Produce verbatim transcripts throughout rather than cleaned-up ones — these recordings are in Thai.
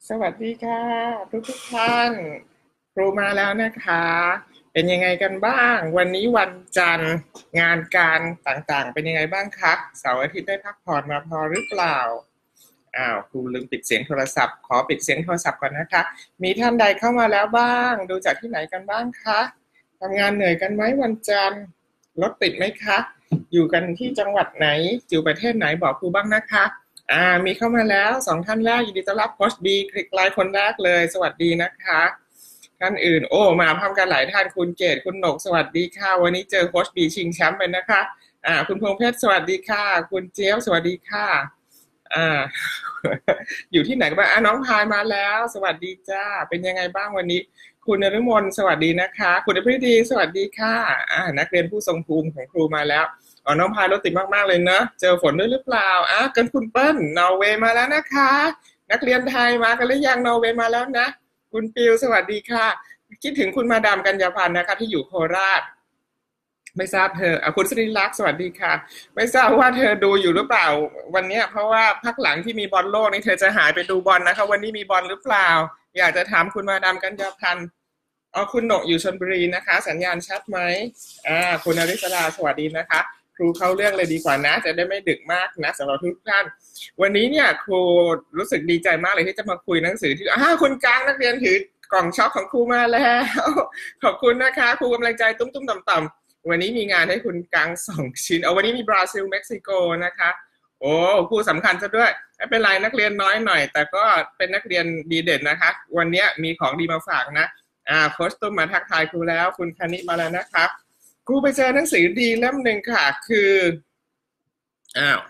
สวัสดีค่ะทุกทุกท่านครูมาแล้วนะคะเป็นยังไงกันบ้างวันนี้วันจันทร์งานการต่างๆเป็นยังไงบ้างคะเสาร์อาทิตย์ได้พักผ่อนมาพอหรือเปล่าอ้าวครูลืมปิดเสียงโทรศัพท์ขอปิดเสียงโทรศัพท์ก่อนนะคะมีท่านใดเข้ามาแล้วบ้างดูจากที่ไหนกันบ้างคะทำงานเหนื่อยกันไหมวันจันทร์รถติดไหมคะอยู่กันที่จังหวัดไหนอยู่ประเทศไหนบอกครูบ้างนะคะ อ่ามีเข้ามาแล้วสองท่านแรกยินดีต้อนรับโค้ชบีคลิกไลน์คนแรกเลยสวัสดีนะคะท่านอื่นโอ้มาพร้อมกันหลายท่านคุณเกศคุณหนกสวัสดีค่ะวันนี้เจอโค้ชบีชิงแชมป์ไปนะคะอ่าคุณพงษ์เพชรสวัสดีค่ะคุณเจี๊ยบสวัสดีค่ะอ่าอยู่ที่ไหนกันบ้างอ่าน้องพายมาแล้วสวัสดีจ้าเป็นยังไงบ้างวันนี้คุณนฤมลสวัสดีนะคะคุณอภิดีสวัสดีค่ะอ่านักเรียนผู้ทรงภูมิของครูมาแล้วอ๋อน้องพายรถติดมากๆเลยเนอะเจอฝนด้วยหรือเปล่าอ่ะกันคุณเปิ้ลนอร์เวย์มาแล้วนะคะนักเรียนไทยมากันหรือยังนอร์เวย์มาแล้วนะคุณปิวสวัสดีค่ะคิดถึงคุณมาดามกัญญาพันธ์นะคะที่อยู่โคราชไม่ทราบเธออ่ะคุณสริลักษณ์สวัสดีค่ะไม่ทราบว่าเธอดูอยู่หรือเปล่าวันนี้เพราะว่าพักหลังที่มีบอลโลกนี่เธอจะหายไปดูบอลนะคะวันนี้มีบอลหรือเปล่าอยากจะถามคุณมาดามกัญญาพันธ์อ๋อคุณหนกอยู่ชลบุรีนะคะสัญญาณชัดไหมอ่าคุณอริศราสวัสดีนะคะ ครูเข้าเรื่องเลยดีกว่านะจะได้ไม่ดึกมากนะสำหรับทุกท่านวันนี้เนี่ยครูรู้สึกดีใจมากเลยที่จะมาคุยหนังสือที่อ้าคุณกลางนักเรียนถือกล่องช็อกของครูมาแล้วขอบคุณนะคะครูกำลังใจตุ้มๆต่ำๆวันนี้มีงานให้คุณกลางสองชิ้นเอาวันนี้มีบราซิลเม็กซิโกนะคะโอ้ครูสำคัญซะด้วยไม่เป็นไรนักเรียนน้อยหน่อยแต่ก็เป็นนักเรียนดีเด่นนะคะวันนี้มีของดีมาฝากนะอ่าโค้ชตุ้มมาทักทายครูแล้วคุณคณิมาแล้วนะคะครูไปเจอหนังสือดีเล่มหนึ่งค่ะคืออ้าว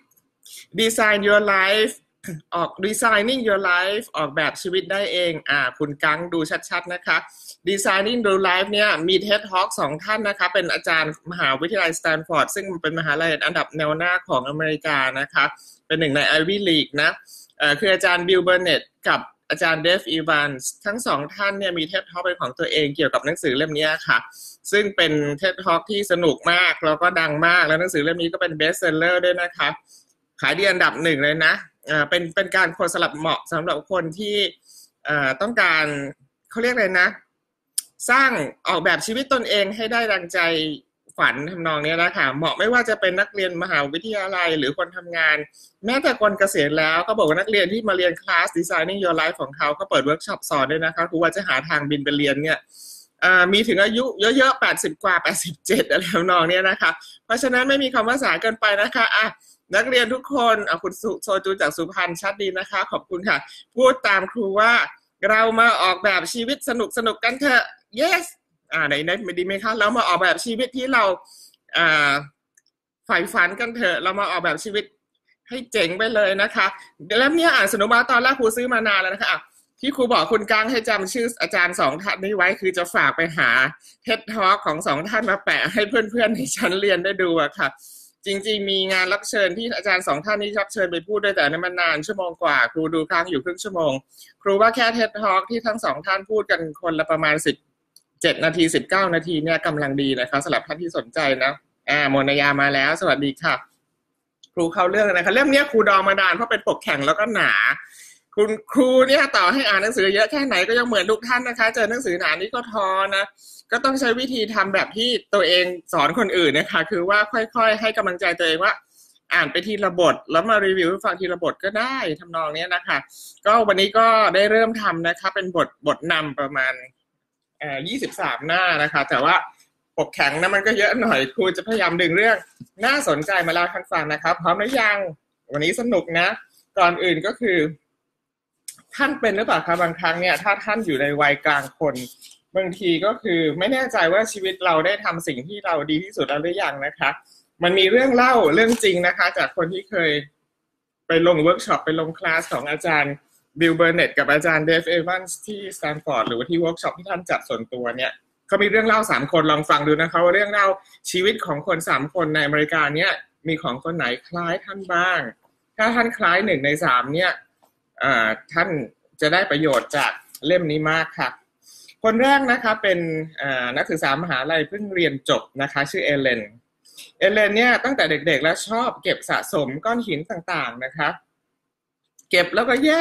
Design Your Life ออก Designing Your Life ออกแบบชีวิตได้เองอ่าคุณกังดูชัดๆนะคะ Designing Your Life เนี่ยมี TED Talk สองท่านนะคะเป็นอาจารย์มหาวิทยาลัยสแตนฟอร์ดซึ่งเป็นมหาลัยอันดับแนวหน้าของอเมริกานะคะเป็นหนึ่งใน Ivy League นะเอ่อคืออาจารย์บิลเบอร์เน็ตกับอาจารย์เดฟอีวานส์ทั้งสองท่านเนี่ยมี TED Talk เป็นของตัวเองเกี่ยวกับหนังสือเล่มนี้ค่ะซึ่งเป็น TED Talk ที่สนุกมากแล้วก็ดังมากแล้วหนังสือเล่มนี้ก็เป็น Best Seller ด้วยนะคะขายดีอันดับหนึ่งเลยนะอ่าเป็นเป็นการคนสลับเหมาะสำหรับคนที่อ่าต้องการเขาเรียกอะไรนะสร้างออกแบบชีวิตตนเองให้ได้ดังใจฝันทำนองนี้นะคะเหมาะไม่ว่าจะเป็นนักเรียนมหาวิทยาลัยหรือคนทำงานแม้แต่คนเกษียณแล้วก็บอกว่านักเรียนที่มาเรียนคลาส Designing Your Life ของเขาก็เปิดเวิร์กช็อปสอนด้วยนะคะครูว่าจะหาทางบินไปเรียนเนี่ยมีถึงอายุเยอะๆแปดสิบกว่าแปดสิบเจ็ดอะไรทำนองนี้นะคะเพราะฉะนั้นไม่มีคำว่าสายเกินไปนะคะอ่ะนักเรียนทุกคนอ่ะคุณโซจูจากสุพรรณชัดดีนะคะขอบคุณค่ะพูดตามครูว่าเรามาออกแบบชีวิตสนุกสนุกกันเถอะ yes อ่าไหนไหนไม่ดีไหมคะเรามาออกแบบชีวิตที่เราอ่าใฝ่ฝันกันเถอะเรามาออกแบบชีวิตให้เจ๋งไปเลยนะคะแล้วเนี่ยอ่านสนุกมาตอนแรกครูซื้อมานานแล้วนะคะที่ครูบอกคุณกังให้จำชื่ออาจารย์สองท่านนี้ไว้คือจะฝากไปหาเท็ดทอล์กของสองท่านมาแปะให้เพื่อนๆในชั้นเรียนได้ดูอะค่ะจริงๆมีงานรับเชิญที่อาจารย์สองท่านนี้รับเชิญไปพูดด้วยแต่นั้นมันนานชั่วโมงกว่าครูดูค้างอยู่ครึ่งชั่วโมงครูว่าแค่เท็ดทอล์กที่ทั้งสองท่านพูดกันคนละประมาณสิบเจ็ดนาทีสิบเก้านาทีเนี่ยกำลังดีนะคะสำหรับท่านที่สนใจนะอ่าโมนยามาแล้วสวัสดีค่ะครูเข้าเรื่องนะคะเล่มนี้ครูดองมาดานเพราะเป็นปกแข็งแล้วก็หนาคุณครูเนี่ยต่อให้อ่านหนังสือเยอะแค่ไหนก็ยังเหมือนทุกท่านนะคะเจอหนังสือหนานี้ก็ท้อนะก็ต้องใช้วิธีทำแบบที่ตัวเองสอนคนอื่นนะคะคือว่าค่อยๆให้กำลังใจตัวเองว่าอ่านไปทีละบทแล้วมารีวิวให้ฟังทีละบทก็ได้ทำนองนี้นะคะก็วันนี้ก็ได้เริ่มทำนะคะเป็นบทบทนำประมาณเอ่อยี่สิบสามหน้านะคะแต่ว่าปกแข็งนะมันก็เยอะหน่อยครูจะพยายามดึงเรื่องน่าสนใจมาเล่าให้ท่านฟังนะครับพร้อมหรือยังวันนี้สนุกนะก่อนอื่นก็คือท่านเป็นหรือเปล่าคะบางครั้งเนี่ยถ้าท่านอยู่ในวัยกลางคนบางทีก็คือไม่แน่ใจว่าชีวิตเราได้ทำสิ่งที่เราดีที่สุดแล้วหรือยังนะคะมันมีเรื่องเล่าเรื่องจริงนะคะจากคนที่เคยไปลงเวิร์กช็อปไปลงคลาสของอาจารย์บิลเบอร์เน็ตกับอาจารย์เดฟเอวานส์ที่สแตนฟอร์ดหรือว่าที่เวิร์กช็อปที่ท่านจัดส่วนตัวเนี่ยเขามีเรื่องเล่าสามคนลองฟังดูนะคะว่าเรื่องเล่าชีวิตของคนสามคนในอเมริกาเนี่ยมีของคนไหนคล้ายท่านบ้างถ้าท่านคล้ายหนึ่งในสามเนี่ยท่านจะได้ประโยชน์จากเล่มนี้มากค่ะคนแรกนะคะเป็นนักศึกษามหาลัยเพิ่งเรียนจบนะคะชื่อเอเลนเอเลนเนี่ยตั้งแต่เด็กๆแล้วชอบเก็บสะสมก้อนหินต่างๆนะคะเก็บแล้วก็แยก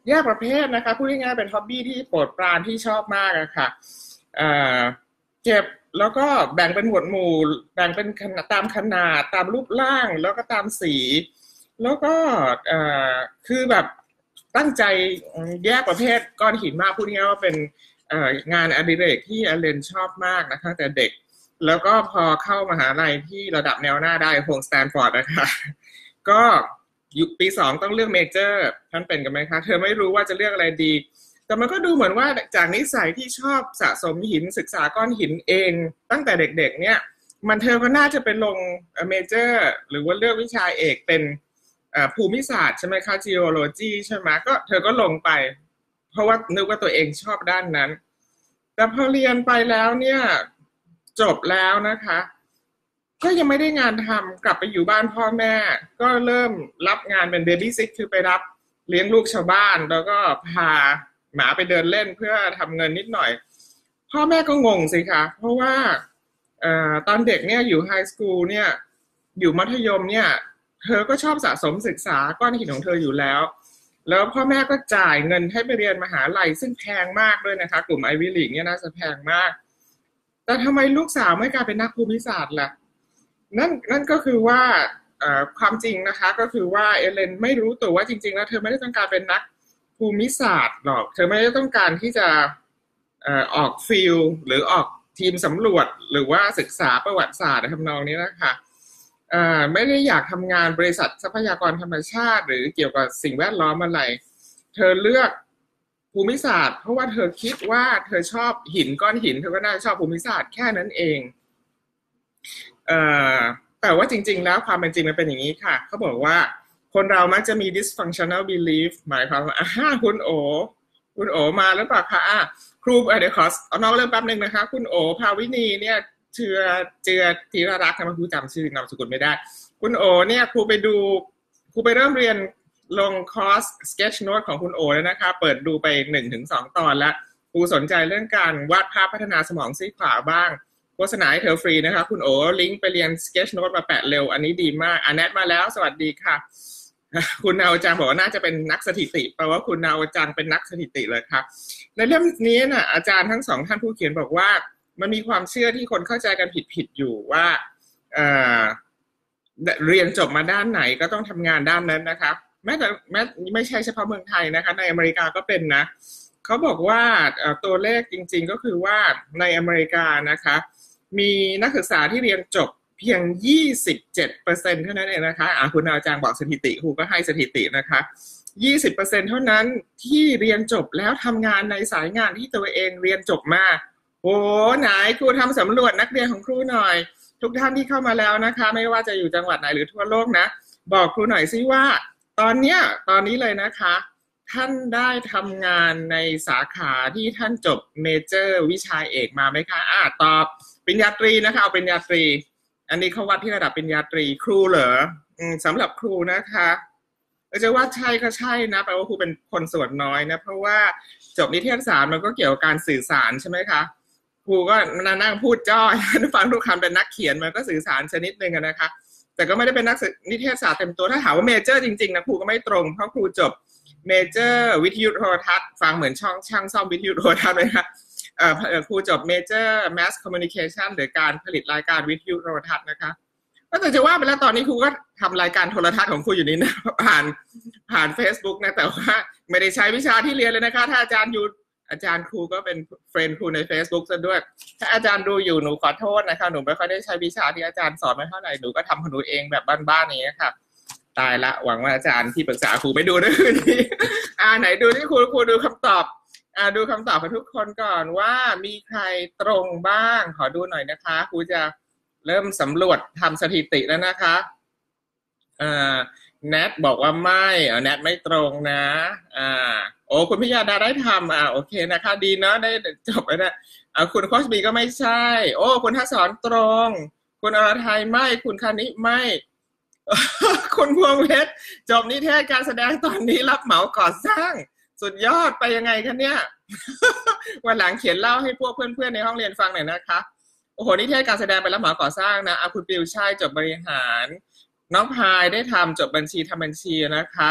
แยกประเภทนะคะพูดง่ายๆเป็นฮ็อบบี้ที่โปรดปรานที่ชอบมากอะค่ะเอ่อเก็บแล้วก็แบ่งเป็นหมวดหมู่แบ่งเป็นขนาดตามขนาดตามรูปร่างแล้วก็ตามสีแล้วก็เอ่อคือแบบตั้งใจแยกประเภทก้อนหินมากพูดง่ายๆว่าเป็นเอ่องานอดิเรกที่อเลนชอบมากนะคะแต่เด็กแล้วก็พอเข้ามหาลัยที่ระดับแนวหน้าได้คงสแตนฟอร์ดนะคะก็ยุคปีสองต้องเลือกเมเจอร์ท่านเป็นกันไหมคะเธอไม่รู้ว่าจะเลือกอะไรดีแต่มันก็ดูเหมือนว่าจากนิสัยที่ชอบสะสมหินศึกษาก้อนหินเองตั้งแต่เด็กๆเนี่ยมันเธอก็น่าจะเป็นลงเมเจอร์หรือว่าเลือกวิชาเอกเป็นภูมิศาสตร์ใช่ไหมคะ geology ใช่ไหมก็เธอก็ลงไปเพราะว่านึกว่าตัวเองชอบด้านนั้นแต่พอเรียนไปแล้วเนี่ยจบแล้วนะคะก็ยังไม่ได้งานทำกลับไปอยู่บ้านพ่อแม่ก็เริ่มรับงานเป็นเบบี้ซิทคือไปรับเลี้ยงลูกชาวบ้านแล้วก็พาหมาไปเดินเล่นเพื่อทำเงินนิดหน่อยพ่อแม่ก็งงสิคะเพราะว่าเอ่อตอนเด็กเนี่ยอยู่ไฮสคูลเนี่ยอยู่มัธยมเนี่ยเธอก็ชอบสะสมศึกษาก้อนหินของเธออยู่แล้วแล้วพ่อแม่ก็จ่ายเงินให้ไปเรียนมหาลัยซึ่งแพงมากด้วยนะคะกลุ่มไอวิลีกเนี่ยน่าจะแพงมากแต่ทำไมลูกสาวไม่กลายเป็นนักภูมิศาสตร์ล่ะนั่นนั่นก็คือว่าความจริงนะคะก็คือว่าเอเลนไม่รู้ตัวว่าจริงๆแล้วเธอไม่ได้ต้องการเป็นนักภูมิศาสตร์หรอกเธอไม่ได้ต้องการที่จะออกฟิลหรือออกทีมสำรวจหรือว่าศึกษาประวัติศาสตร์ทำนองนี้นะคะไม่ได้อยากทำงานบริษัททรัพยากรธรรมชาติหรือเกี่ยวกับสิ่งแวดล้อมอะไรเธอเลือกภูมิศาสตร์เพราะว่าเธอคิดว่าเธอชอบหินก้อนหินเธอก็น่าจะชอบภูมิศาสตร์แค่นั้นเองแต่ว่าจริงๆแล้วความเป็นจริงมันเป็นอย่างนี้ค่ะเขาบอกว่าคนเรามักจะมี dysfunctional belief หมายความว่าอ่าคุณโอคุณโอมาแล้วเปล่าคะอ่ะครูเดี๋ยวขอเอาน้องเริ่มแป๊บนึงนะคะคุณโอภาวินีเนี่ยเจือเจือธีรรักษ์นะครูจำชื่อนามสกุลไม่ได้คุณโอเนี่ยครูไปดูครูไปเริ่มเรียนลงคอร์ส sketch note ของคุณโอแล้วนะคะเปิดดูไป หนึ่งถึงสอง ตอนแล้วครูสนใจเรื่องการวาดภาพพัฒนาสมองซีกขวาบ้างโฆษณาให้เธอฟรีนะคะคุณโอลิงก์ไปเรียน sketch note มาแปะเร็วอันนี้ดีมากอันแนทมาแล้วสวัสดีค่ะคุณนาวจังบอกว่าน่าจะเป็นนักสถิติแปลว่าคุณนาวจังเป็นนักสถิติเลยครับในเล่มนี้น่ะอาจารย์ทั้งสองท่านผู้เขียนบอกว่ามันมีความเชื่อที่คนเข้าใจกันผิดๆอยู่ว่าเอ่อเรียนจบมาด้านไหนก็ต้องทำงานด้านนั้นนะครับแม้แต่แม้ไม่ใช่เฉพาะเมืองไทยนะคะในอเมริกาก็เป็นนะเขาบอกว่าตัวเลขจริงๆก็คือว่าในอเมริกานะคะมีนักศึกษาที่เรียนจบเพียง ยี่สิบเจ็ดเปอร์เซ็นต์ เท่านั้นเองนะคะอ่ะคุณอาจารย์บอกสถิติครูก็ให้สถิตินะคะ ยี่สิบเปอร์เซ็นต์ เท่านั้นที่เรียนจบแล้วทำงานในสายงานที่ตัวเองเรียนจบมาโอ้ไหนครูทำสำรวจนักเรียนของครูหน่อยทุกท่านที่เข้ามาแล้วนะคะไม่ว่าจะอยู่จังหวัดไหนหรือทั่วโลกนะบอกครูหน่อยซิว่าตอนเนี้ยตอนนี้เลยนะคะท่านได้ทำงานในสาขาที่ท่านจบเมเจอร์วิชาเอกมาไหมคะอ่าตอบปริญญาตรีนะคะเอาปริญญาตรีอันนี้เขาวัดที่ระดับปริญญาตรีครูเหรออืมสำหรับครูนะคะจะว่าใช่ก็ใช่นะแปลว่าครูเป็นคนส่วนน้อยนะเพราะว่าจบนิเทศศาสตร์มันก็เกี่ยวกับการสื่อสารใช่ไหมคะครูก็นั่งพูดจ้อฟังทุกคำเป็นนักเขียนมันก็สื่อสารชนิดนึงนะคะแต่ก็ไม่ได้เป็นนักนิเทศศาสตร์เต็มตัวถ้าถามว่าเมเจอร์จริงๆนะครูก็ไม่ตรงเพราะครูจบเมเจอร์วิทยุโทรทัศน์ฟังเหมือนช่องช่างซ่อมวิทยุโทรทัศน์เลยค่ะครูจบเมเจอร์แมสคอมมิวนิเคชันหรือการผลิตรายการวิทยุโทรทัศน์นะคะก็แต่จะว่าไปแล้วตอนนี้ครูก็ทำรายการโทรทัศน์ของครูอยู่นี่นะผ่านผ่าน Facebook นะแต่ว่าไม่ได้ใช้วิชาที่เรียนเลยนะคะถ้าอาจารย์อยู่อาจารย์ครูก็เป็นเฟรนด์ครูใน Facebook ซะด้วยถ้าอาจารย์ดูอยู่หนูขอโทษนะคะหนูไม่ค่อยได้ใช้วิชาที่อาจารย์สอนมาเท่าไหร่หนูก็ทำของหนูเองแบบบ้านๆนี้ค่ะตายละหวังว่าอาจารย์ที่ปรึกษาครูไปดูด้วยคืนนี้อ่าไหนดูที่ครูครูดูคำตอบอ่าดูคำตอบของทุกคนก่อนว่ามีใครตรงบ้างขอดูหน่อยนะคะครูจะเริ่มสำรวจทำสถิติแล้วนะคะอ่าแนทบอกว่าไม่เออแนทไม่ตรงนะอ่าโอ้คุณพิยาดาได้ทำอ่าโอเคนะคะดีเนาะได้จบแล้วนะอ่าคุณโคชบีก็ไม่ใช่โอ้คุณทัศนตรงคุณอรทัยไม่คุณคณิไม่ คุณพวงเพชรจบนิเทศการแสดงตอนนี้รับเหมาก่อสร้างสุดยอดไปยังไงคะเนี่ย วันหลังเขียนเล่าให้พวกเพื่อนๆในห้องเรียนฟังหน่อยนะคะโอ้โหนิเทศการแสดงไปรับเหมาก่อสร้างนะอาคุณปิวชัยจบบริหารน้องพายได้ทำจบบัญชีทำบัญชีนะคะ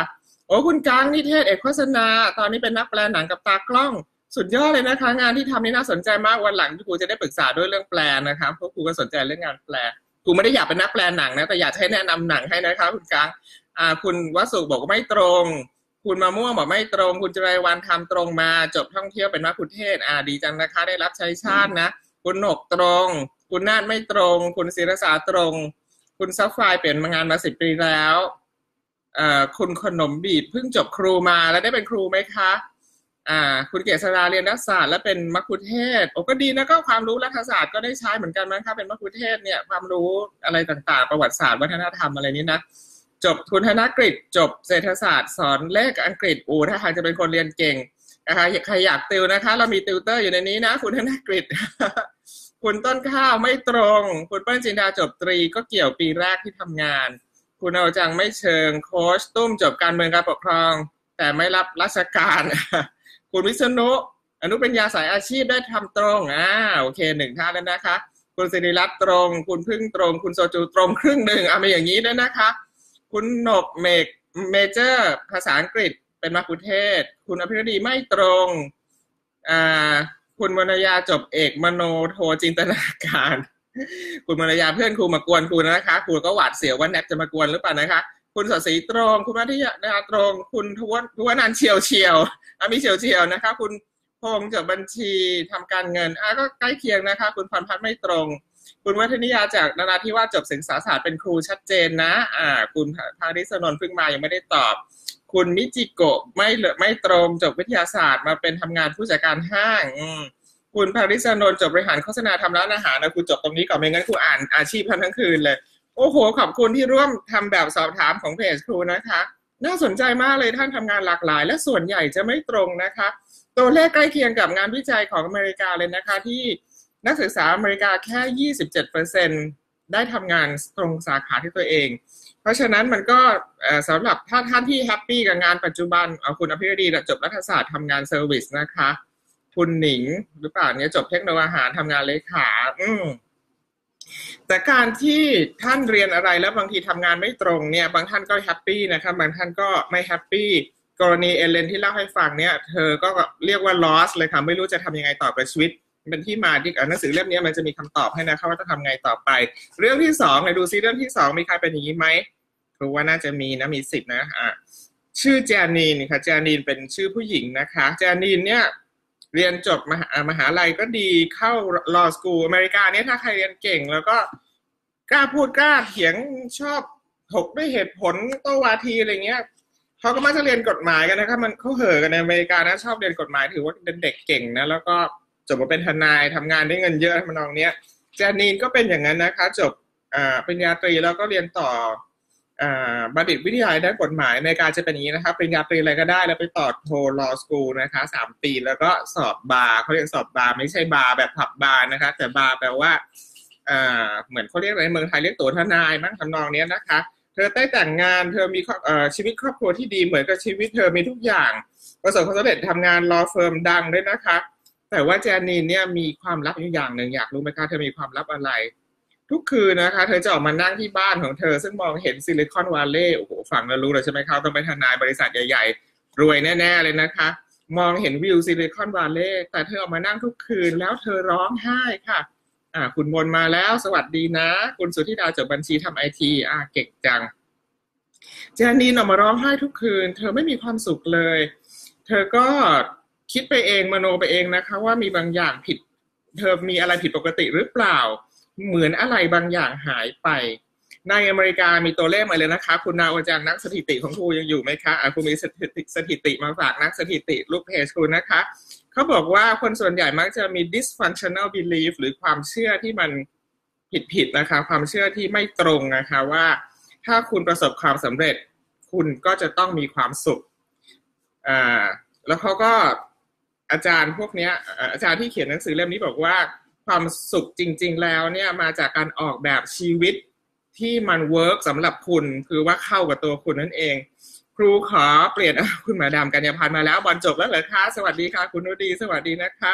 โอ้คุณกังนิเทศเอกโฆษณาตอนนี้เป็นนักแปลหนังกับตากล้องสุดยอดเลยนะคะงานที่ทำนี่น่าสนใจมากวันหลังครูจะได้ปรึกษาด้วยเรื่องแปลนะคะเพราะครูก็สนใจเรื่องงานแปลครูไม่ได้อยากเป็นนักแปลหนังนะแต่อยากให้แนะนำหนังให้นะคะคุณกังอ่าคุณวสุบอกว่าไม่ตรงคุณมะม่วงบอกไม่ตรงคุณจรัยวันทำตรงมาจบท่องเที่ยวเป็นมัคคุเทศก์อ่าดีจังนะคะได้รับใช้ชาตินะคุณหนกตรงคุณนาฏไม่ตรงคุณศิรษาตรงคุณซัฟไฟเปลี่ยนมางานมาสิบปีแล้วเอ่อคุณขนมบีบเพิ่งจบครูมาแล้วได้เป็นครูไหมคะอ่าคุณเกษราเรียนรัฐศาสตร์และเป็นมัคคุเทศก์โอ้ก็ดีนะก็ความรู้รัฐศาสตร์ก็ได้ใช้เหมือนกันมั้งคะเป็นมัคคุเทศก์เนี่ยความรู้อะไรต่างๆประวัติศาสตร์วัฒนธรรมอะไรนี้นะจบทุนธนกฤษจบเศรษฐศาสตร์สอนเลขอังกฤษอูถ้าหากจะเป็นคนเรียนเก่งนะคะใครอยากติวนะคะเรามีติวเตอร์อยู่ในนี้นะคุณธนกฤษ คุณต้นข้าวไม่ตรงคุณเปิ้ลจินดาจบตรีก็เกี่ยวปีแรกที่ทำงานคุณเอาจังไม่เชิงโค้ชตุ้มจบการเมืองการปกครองแต่ไม่รับราชการ คุณวิษณุอนุปริญญาสายอาชีพได้ทำตรงอ่าโอเคหนึ่งท่านแล้วนะคะคุณศิริรัตน์ตรงคุณพึ่งตรงคุณโซจูตรงครึ่งหนึ่งเอามาอย่างนี้ด้วยนะคะคุณหนกเมกเมเจอร์ภาษาอังกฤษเป็นมัคคุเทศก์คุณอภิรดีไม่ตรงอ่าคุณวรรณยาจบเอกมโนโทจินตนาการคุณวรรณยาเพื่อนครูมากวนครูนะคะครูก็หวาดเสียวว่าแนทจะมากวนหรือเปล่านะคะคุณสศรีตรงคุณมัธยาตรงคุณทวทวนันท์เฉียวเฉียวอ่ะมีเฉียวเฉียวนะคะคุณพงษ์จบบัญชีทำการเงินอ่ะก็ใกล้เคียงนะคะคุณพรพัฒน์ไม่ตรงคุณวัฒนิยาจากนราธิวาสจบศึกษาศาสตร์เป็นครูชัดเจนนะอ่าคุณภาริศนนท์เพิ่งมายังไม่ได้ตอบคุณมิจิโกะไม่ไม่ตรงจบวิทยาศาสตร์มาเป็นทำงานผู้จัดการห้างอืมคุณภาริศนนท์จบบริหารโฆษณาทำร้านอาหารนะคุณจบตรงนี้ก่อนไม่งั้นครูอ่านอาชีพท่านทั้งคืนเลยโอ้โหขอบคุณที่ร่วมทำแบบสอบถามของเพจครูนะคะน่าสนใจมากเลยท่านทำงานหลากหลายและส่วนใหญ่จะไม่ตรงนะคะตัวเลขใกล้เคียงกับงานวิจัยของอเมริกาเลยนะคะที่นักศึกษาอเมริกาแค่ ยี่สิบเจ็ดเปอร์เซ็นต์ ได้ทำงานตรงสาขาที่ตัวเองเพราะฉะนั้นมันก็สำหรับถ้าท่านที่แฮปปี้กับงานปัจจุบันเอาคุณอภิรดีจบรัฐศาสตร์ทำงานเซอร์วิสนะคะคุณหนิงหรือเปล่าเนี่ยจบเทคโนโลยีอาหารทำงานเลขาอืมแต่การที่ท่านเรียนอะไรแล้วบางทีทำงานไม่ตรงเนี่ยบางท่านก็แฮปปี้นะคะบางท่านก็ไม่แฮปปี้กรณีเอเลนที่เล่าให้ฟังเนี่ยเธอก็เรียกว่า loss เลยค่ะไม่รู้จะทำยังไงต่อกับชีวิตเป็นที่มาที่หนังสือเล่มนี้มันจะมีคำตอบให้นะคะว่าจะทำไงต่อไปเรื่องที่สองเลยดูซิเรื่องที่สองมีใครเป็นอย่างนี้ไหมรู้ว่าน่าจะมีนะมีสิบนะอ่ะชื่อแจนีนค่ะแจนีนเป็นชื่อผู้หญิงนะคะแจนีนเนี่ยเรียนจบมหามหาลัยก็ดีเข้า law school อเมริกาเนี่ยถ้าใครเรียนเก่งแล้วก็กล้าพูดกล้าเถียงชอบถกด้วยเหตุผลโต้วาทีอะไรเงี้ยเขาก็มักจะเรียนกฎหมายกันนะคะมันเขาเห่อกันในอเมริกานะชอบเรียนกฎหมายถือว่าเป็นเด็กเก่งนะแล้วก็จบมาเป็นทนายทำงานได้เงินเยอะทำนองเนี้ยแจนีนก็เป็นอย่างนั้นนะคะจบอ่าปริญญาตรีแล้วก็เรียนต่ออ่าบัณฑิตวิทยาลัยด้านกฎหมายอเมริกาจะเป็นอย่างนี้นะคะปริญญาตรีอะไรก็ได้แล้วไปต่อโท law school นะคะสามปีแล้วก็สอบบาร์เขาเรียกสอบบาร์ไม่ใช่บาร์แบบผับบาร์นะคะแต่บาร์แปลว่าอ่าเหมือนเขาเรียกอะไรเมืองไทยเรียกตั๋วทนายมั้งทำนองเนี้ยนะคะเธอได้แต่งงานเธอมีเอ่อชีวิตครอบครัวที่ดีเหมือนกับชีวิตเธอมีทุกอย่างประสบความสำเร็จทำงาน law firm ดังด้วยนะคะแต่ว่าแจนีนเนี่ยมีความลับอยู่อย่างหนึ่งอยากรู้ไหมคะเธอมีความลับอะไรทุกคืนนะคะเธอจะออกมานั่งที่บ้านของเธอซึ่งมองเห็นซิลิคอนวัลเลย์โอ้โหฟังแล้วรู้เลยใช่ไหมคะต้องเป็นทนายบริษัทใหญ่ๆรวยแน่ๆเลยนะคะมองเห็นวิวซิลิคอนวัลเลย์แต่เธอออกมานั่งทุกคืนแล้วเธอร้องไห้ค่ะอ่าคุณมนมาแล้วสวัสดีนะคุณสุธิดาจบบัญชีทำไอทีอ่าเก่งจังแจนีนออกมาร้องไห้ทุกคืนเธอไม่มีความสุขเลยเธอก็คิดไปเองมโนไปเองนะคะว่ามีบางอย่างผิดเธอมีอะไรผิดปกติหรือเปล่าเหมือนอะไรบางอย่างหายไปในอเมริกามีตัวเลขมาเลยนะคะคุณนาวอาจารย์นักสถิติของครูยังอยู่ไหมคะอ่ะคุณมีสถิติสถิติมาฝากนักสถิติลูกเพจครูนะคะเขาบอกว่าคนส่วนใหญ่มักจะมี dysfunctional belief หรือความเชื่อที่มันผิดๆนะคะความเชื่อที่ไม่ตรงนะคะว่าถ้าคุณประสบความสำเร็จคุณก็จะต้องมีความสุขอ่าแล้วเขาก็อาจารย์พวกนี้อาจารย์ที่เขียนหนังสือเล่มนี้บอกว่าความสุขจริงๆแล้วเนี่ยมาจากการออกแบบชีวิตที่มันเวิร์กสำหรับคุณคือว่าเข้ากับตัวคุณนั่นเองครูขอเปลี่ยนคุณหมาดามกัญญาพันธ์มาแล้วบอลจบแล้วเหรอคะสวัสดีค่ะคุณนุดีสวัสดีนะคะ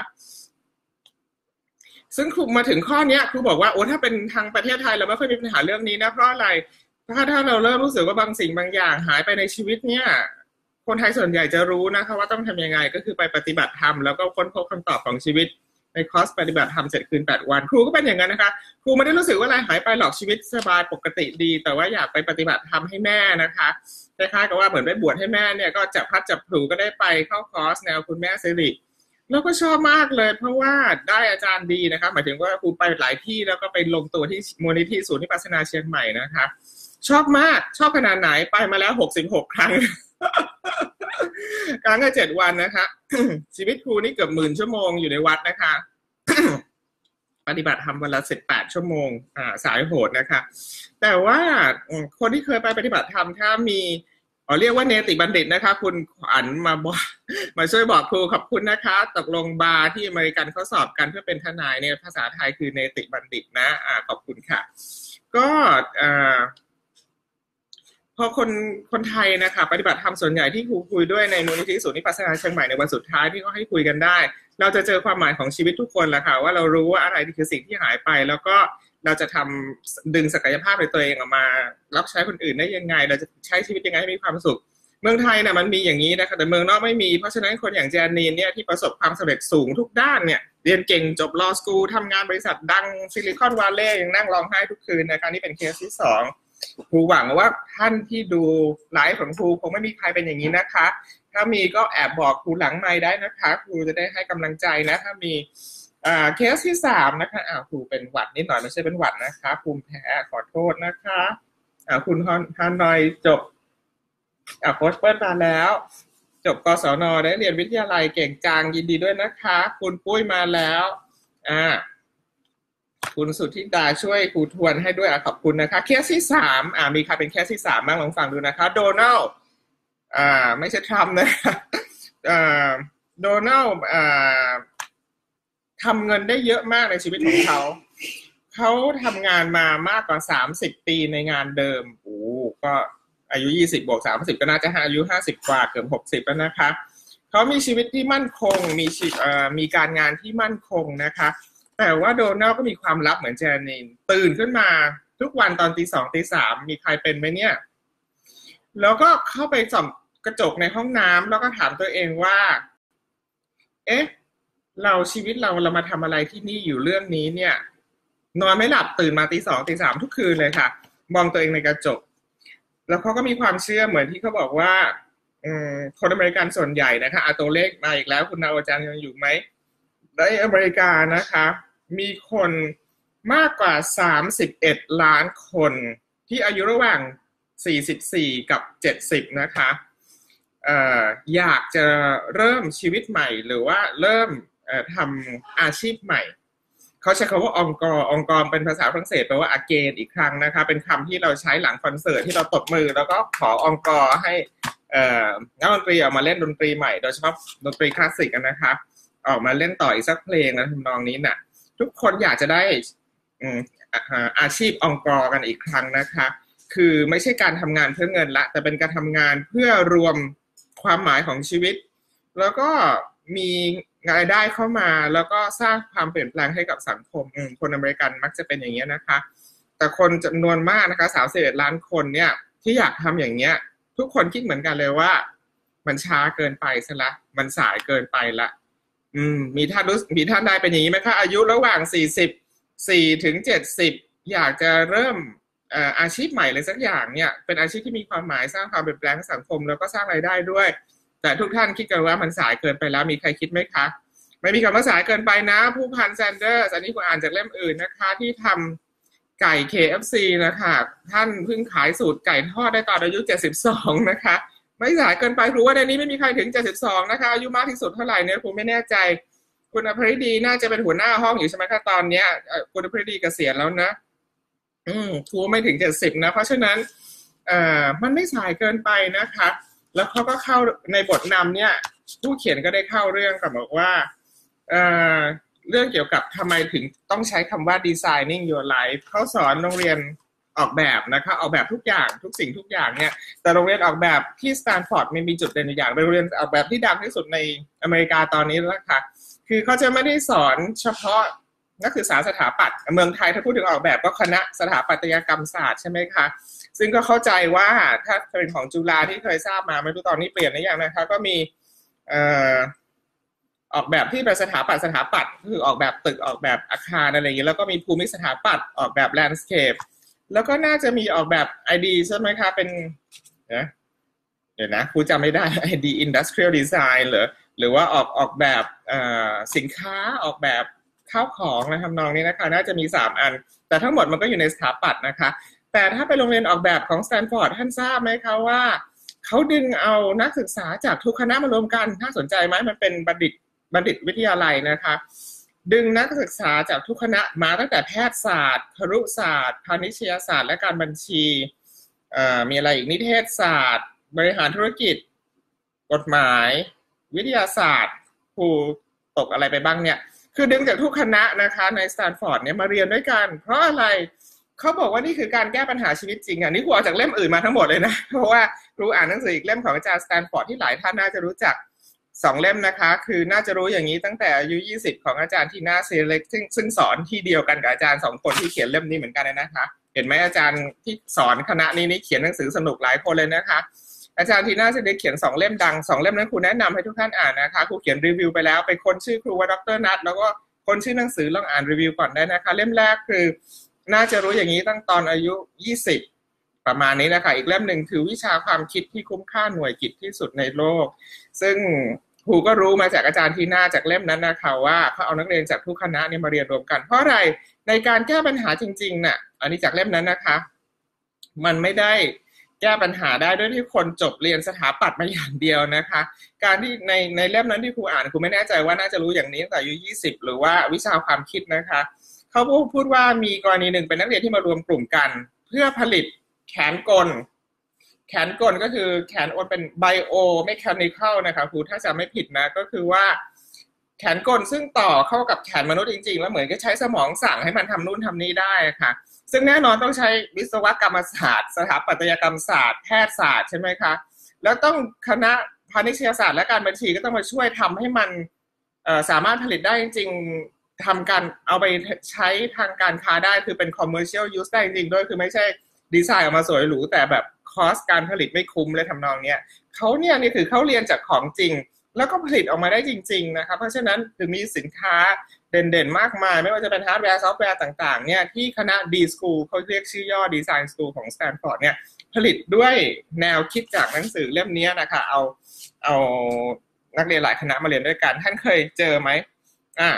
ซึ่งครูมาถึงข้อนี้ครูบอกว่าโอ้ถ้าเป็นทางประเทศไทยเราไม่ค่อยมีปัญหาเรื่องนี้นะเพราะอะไรถ้าถ้าเราเริ่มรู้สึกว่าบางสิ่งบางอย่างหายไปในชีวิตเนี่ยคนไทยส่วนใหญ่จะรู้นะคะว่าต้องทำยังไงก็คือไปปฏิบัติธรรมแล้วก็ค้นพบคำตอบของชีวิตในคอร์สปฏิบัติธรรมเจ็ดคืนแปดวันครูก็เป็นอย่างนั้นนะคะครูไม่ได้รู้สึกว่าอะไรหายไปหรอกชีวิตสบายปกติดีแต่ว่าอยากไปปฏิบัติธรรมให้แม่นะคะคล้ายๆกับว่าเหมือนไปบวชให้แม่เนี่ยก็จับพัดจับผูก็ได้ไปเข้าคอร์สแนวคุณแม่สิริแล้วก็ชอบมากเลยเพราะว่าได้อาจารย์ดีนะคะหมายถึงว่าครูไปหลายที่แล้วก็ไปลงตัวที่มูลนิธิศูนย์วิปัสสนาเชียงใหม่นะคะชอบมากชอบขนาดไหนไปมาแล้วหกสิบหกครั้งครั้งละเจ็ดวันนะคะชีวิตครูนี่เกือบหมื่นชั่วโมงอยู่ในวัดนะคะปฏิบัติธรรมวันละสิบแปดชั่วโมงอ่าสายโหดนะคะแต่ว่าคนที่เคยไปปฏิบัติธรรมถ้ามีอ๋อเรียกว่าเนติบัณฑิตนะคะคุณขวัญมาบอกมาช่วยบอกครูขอบคุณนะคะตกลงบาร์ที่อเมริกันเขาสอบกันเพื่อเป็นทนายเนี่ยภาษาไทยคือเนติบัณฑิตนะอ่าขอบคุณค่ะก็อ่าพอคนคนไทยนะคะปฏิบัติธรรมส่วนใหญ่ที่ครูคุยด้วยในมูลนิธิศูนย์วิปัสสนาเชียงใหม่ในวันสุดท้ายที่เขาให้คุยกันได้เราจะเจอความหมายของชีวิตทุกคนแหละค่ะว่าเรารู้ว่าอะไรคือสิ่งที่หายไปแล้วก็เราจะทำดึงศักยภาพในตัวเองออกมารับใช้คนอื่นได้ยังไงเราจะใช้ชีวิตยังไงให้มีความสุขเมืองไทยน่ะมันมีอย่างนี้นะคะแต่เมืองนอกไม่มีเพราะฉะนั้นคนอย่างแจนนีนเนี่ยที่ประสบความสำเร็จสูงทุกด้านเนี่ยเรียนเก่งจบ law school ทำงานบริษัทดังซิลิคอนวัลเลย์ยังนั่งร้องไห้ทุกคืนนะคะนี่เป็นเคสที่สองครูหวังว่าท่านที่ดูไลฟ์ของครูคงไม่มีใครเป็นอย่างนี้นะคะถ้ามีก็แอบบอกครูหลังไมค์ได้นะคะครูจะได้ให้กำลังใจนะถ้ามีอ่าเคสที่สามนะคะอ่าครูเป็นหวัดนิดหน่อยไม่ใช่เป็นหวัดนะคะภูมิแพ้ขอโทษนะคะอ่าคุณฮานอยจบอ่าโค้ชเปิ้ลมาแล้วจบกศนได้เรียนวิทยาลัยเก่งจังยินดีด้วยนะคะคุณปุ้ยมาแล้วอ่าคุณสุทธิดาช่วยครูทวนให้ด้วยขอบคุณนะคะเคสที่สามอ่ามีใครเป็นเคสที่สามบ้างลองฟังดูนะคะโดนัลด์อ่าไม่ใช่ทรัมป์นะคะอ่าโดนัลด์อ่าทำเงินได้เยอะมากในชีวิตของเขาเขาทำงานมามากกว่าสามสิบปีในงานเดิมโอ้ก็อายุยี่สิบบวกสามสิบก็น่าจะอายุห้าสิบกว่าเกือบหกสิบแล้วนะคะเขามีชีวิตที่มั่นคงมีชีวิตเอ่อมีการงานที่มั่นคงนะคะแต่ว่าโดนัลด์ก็มีความลับเหมือนแจนนินตื่นขึ้นมาทุกวันตอนตีสองตีสามมีใครเป็นไหมเนี่ยแล้วก็เข้าไปส่องกระจกในห้องน้ำแล้วก็ถามตัวเองว่าเอ๊ะเราชีวิตเราเรามาทำอะไรที่นี่อยู่เรื่องนี้เนี่ยนอนไม่หลับตื่นมาตีสองตีสามทุกคืนเลยค่ะมองตัวเองในกระจกแล้วเขาก็มีความเชื่อเหมือนที่เขาบอกว่าคนอเมริกันส่วนใหญ่นะคะเอาตัวเลขมาอีกแล้วคุณนาวอาจารย์ยังอยู่ไหมในอเมริกานะคะมีคนมากกว่าสามสิบเอ็ดล้านคนที่อายุระหว่างสี่สิบสี่กับเจ็ดสิบนะคะเอ่ออยากจะเริ่มชีวิตใหม่หรือว่าเริ่มเอ่อทำอาชีพใหม่เขาใช้คำว่าองกอร์องกอร์เป็นภาษาฝรั่งเศสแปลว่า again อีกครั้งนะคะเป็นคำที่เราใช้หลังคอนเสิร์ตที่เราตบมือแล้วก็ขอองกอร์ให้เอ่อนักดนตรีออกมาเล่นดนตรีใหม่โดยเฉพาะดนตรีคลาสสิกนะคะออกมาเล่นต่ออีกสักเพลงนะทำนองนี้น่ะทุกคนอยากจะได้อาชีพองกอร์กันอีกครั้งนะคะคือไม่ใช่การทำงานเพื่อเงินละแต่เป็นการทำงานเพื่อรวมความหมายของชีวิตแล้วก็มีรายได้เข้ามาแล้วก็สร้างความเปลี่ยนแปลงให้กับสังคมคนอเมริกันมักจะเป็นอย่างนี้นะคะแต่คนจำนวนมากนะคะสามสิบเอ็ดล้านคนเนี่ยที่อยากทำอย่างเนี้ยทุกคนคิดเหมือนกันเลยว่ามันช้าเกินไปซะละมันสายเกินไปละอืมมีท่านรู้มีท่านใดเป็นอย่างนี้ไหมคะอายุระหว่างสี่สิบสี่ถึงเจ็ดสิบอยากจะเริ่มอาชีพใหม่เลยสักอย่างเนี่ยเป็นอาชีพที่มีความหมายสร้างความเปลี่ยนแปลงให้สังคมแล้วก็สร้างรายได้ด้วยแต่ทุกท่านคิดกันว่ามันสายเกินไปแล้วมีใครคิดไหมคะไม่มีคำว่าสายเกินไปนะผู้พันแซนเดอร์อันนี้คุณอ่านจากเล่มอื่นนะคะที่ทำไก่ เค เอฟ ซี นะคะท่านเพิ่งขายสูตรไก่ทอดได้ตอนอายุเจ็ดสิบสองนะคะไม่สายเกินไปรู้ว่าในนี้ไม่มีใครถึงเจ็ดสิบสองนะคะอายุมากที่สุดเท่าไหร่เนี่ยผมไม่แน่ใจคุณอภริดีน่าจะเป็นหัวหน้าห้องอยู่ใช่ไหมคะตอนเนี้ยคุณอภริดีเกษียณแล้วนะอืมครูไม่ถึงเจ็ดสิบนะเพราะฉะนั้นเอ่อมันไม่สายเกินไปนะคะแล้วเขาก็เข้าในบทนำเนี่ยผู้เขียนก็ได้เข้าเรื่องกับบอกว่าเอ่อเรื่องเกี่ยวกับทำไมถึงต้องใช้คำว่า designing your life เขาสอนโรงเรียนออกแบบนะคะออกแบบทุกอย่างทุกสิ่งทุกอย่างเนี่ยแต่โรงเรียนออกแบบที่สแตนฟอร์ดมันมีจุดเด่นอย่างเป็นโรงเรียนออกแบบที่ดังที่สุดในอเมริกาตอนนี้แล้วค่ะคือเขาจะไม่ได้สอนเฉพาะนักศึกษาสถาปัตย์เมืองไทยถ้าพูดถึงออกแบบก็คณะสถาปัตยกรรมศาสตร์ใช่ไหมคะซึ่งก็เข้าใจว่าถ้าเป็นของจุฬาที่เคยทราบมาไม่รู้ตอนนี้เปลี่ยนหรือยังนะคะก็มีเอ่อออกแบบที่เป็นสถาปัตย์สถาปัตย์คือออกแบบตึกออกแบบอาคารอะไรอย่างเงี้ยแล้วก็มีภูมิสถาปัตย์ออกแบบแลนด์สเคปแล้วก็น่าจะมีออกแบบ ไอ ดี ใช่ไหมคะเป็นนะเดี๋ยวนะครูจำไม่ได้ ไอ ดี Industrial Design เหรอหรือว่าออกออกแบบสินค้าออกแบบข้าวของนะทำนองนี้นะคะน่าจะมีสามอันแต่ทั้งหมดมันก็อยู่ในสถาปัตย์นะคะแต่ถ้าไปโรงเรียนออกแบบของสแตนฟอร์ดท่านทราบไหมคะว่าเขาดึงเอานักศึกษาจากทุกคณะมารวมกันน่าสนใจไหมมันเป็นบัณฑิตบัณฑิตวิทยาลัยนะคะดึงนักศึกษาจากทุกคณะมาตั้งแต่แพทยศาสตร์ครุศาสตร์พาณิชยศาสตร์และการบัญชีมีอะไรอีกนิเทศศาสตร์บริหารธุรกิจกฎหมายวิทยาศาสตร์ครูตกอะไรไปบ้างเนี่ยคือดึงจากทุกคณะนะคะในสแตนฟอร์ดเนี่ยมาเรียนด้วยกันเพราะอะไรเขาบอกว่านี่คือการแก้ปัญหาชีวิตจริงอ่ะนี่ครูเอาจากเล่มอื่นมาทั้งหมดเลยนะเพราะว่าครูอ่านหนังสืออีกเล่มของอาจารย์สแตนฟอร์ดที่หลายท่านน่าจะรู้จักสองเล่มนะคะคือน่าจะรู้อย่างนี้ตั้งแต่อายุยี่สิบของอาจารย์ทีน่าเซเล็กซึ่งซึ่งสอนที่เดียวกันกับอาจารย์สองคนที่เขียนเล่มนี้เหมือนกันนะคะเห็นไหมอาจารย์ที่สอนคณะนี้นี่เขียนหนังสือสนุกหลายคนเลยนะคะอาจารย์ทีน่าเซเล็กเขียนสองเล่มดังสองเล่มนั้นครูแนะนำให้ทุกท่านอ่านนะคะครูเขียนรีวิวไปแล้วไปค้นชื่อครูว่าดร.นัทแล้วก็คนชื่อหนังสือลองอ่านรีวิวก่อนได้นะคะเล่มแรกคือน่าจะรู้อย่างนี้ตั้งตอนอายุยี่สิบประมาณนี้นะคะอีกเล่มหนึ่งคือวิชาความคิดที่คุ้มค่าหน่วยกิจที่สุดในโลกซึ่งครูก็รู้มาจากอาจารย์ทีน่าจากเล่มนั้นนะคะว่าเขาเอานักเรียนจากทุกคณะนี่มาเรียนรวมกันเพราะอะไรในการแก้ปัญหาจริงๆน่ะอันนี้จากเล่มนั้นนะคะมันไม่ได้แก้ปัญหาได้ด้วยที่คนจบเรียนสถาปัตย์มาอย่างเดียวนะคะการที่ในในเล่มนั้นที่ครูอ่านครูไม่แน่ใจว่าน่าจะรู้อย่างนี้ตั้งแต่อายุยี่สิบหรือว่าวิชาความคิดนะคะเขาพูดว่ามีกรณีหนึ่งเป็นนักเรียนที่มารวมกลุ่มกันเพื่อผลิตแขนกลแขนกลก็คือแขนกลเป็น bio mechanical นะคะครูถ้าจำไม่ผิดนะก็คือว่าแขนกลซึ่งต่อเข้ากับแขนมนุษย์จริงๆแล้วเหมือนก็ใช้สมองสั่งให้มันทำนู่นทำนี่ได้ค่ะซึ่งแน่นอนต้องใช้วิศวกรรมศาสตร์สถาปัตยกรรมศาสตร์แพทยศาสตร์ใช่ไหมคะแล้วต้องคณะพาณิชยศาสตร์และการบัญชีก็ต้องมาช่วยทำให้มันสามารถผลิตได้จริงๆทำการเอาไปใช้ทางการค้าได้คือเป็น commercial use ได้จริงๆด้วยคือไม่ใช่ดีไซน์ออกมาสวยหรูแต่แบบคอสการผลิตไม่คุ้มเลยทำนองเนี้ยเขาเนี่ยนี่คือเขาเรียนจากของจริงแล้วก็ผลิตออกมาได้จริงๆนะคะเพราะฉะนั้นถึงมีสินค้าเด่นๆมากมายไม่ว่าจะเป็นฮาร์ดแวร์ซอฟต์แวร์ต่างๆเนี่ยที่คณะ D School เขาเรียกชื่อย่อ Design School ของ Stanford เนี่ยผลิตด้วยแนวคิดจากหนังสือเล่มนี้นะคะเอาเอานักเรียนหลายคณะมาเรียนด้วยกันท่านเคยเจอไหมอ่ะ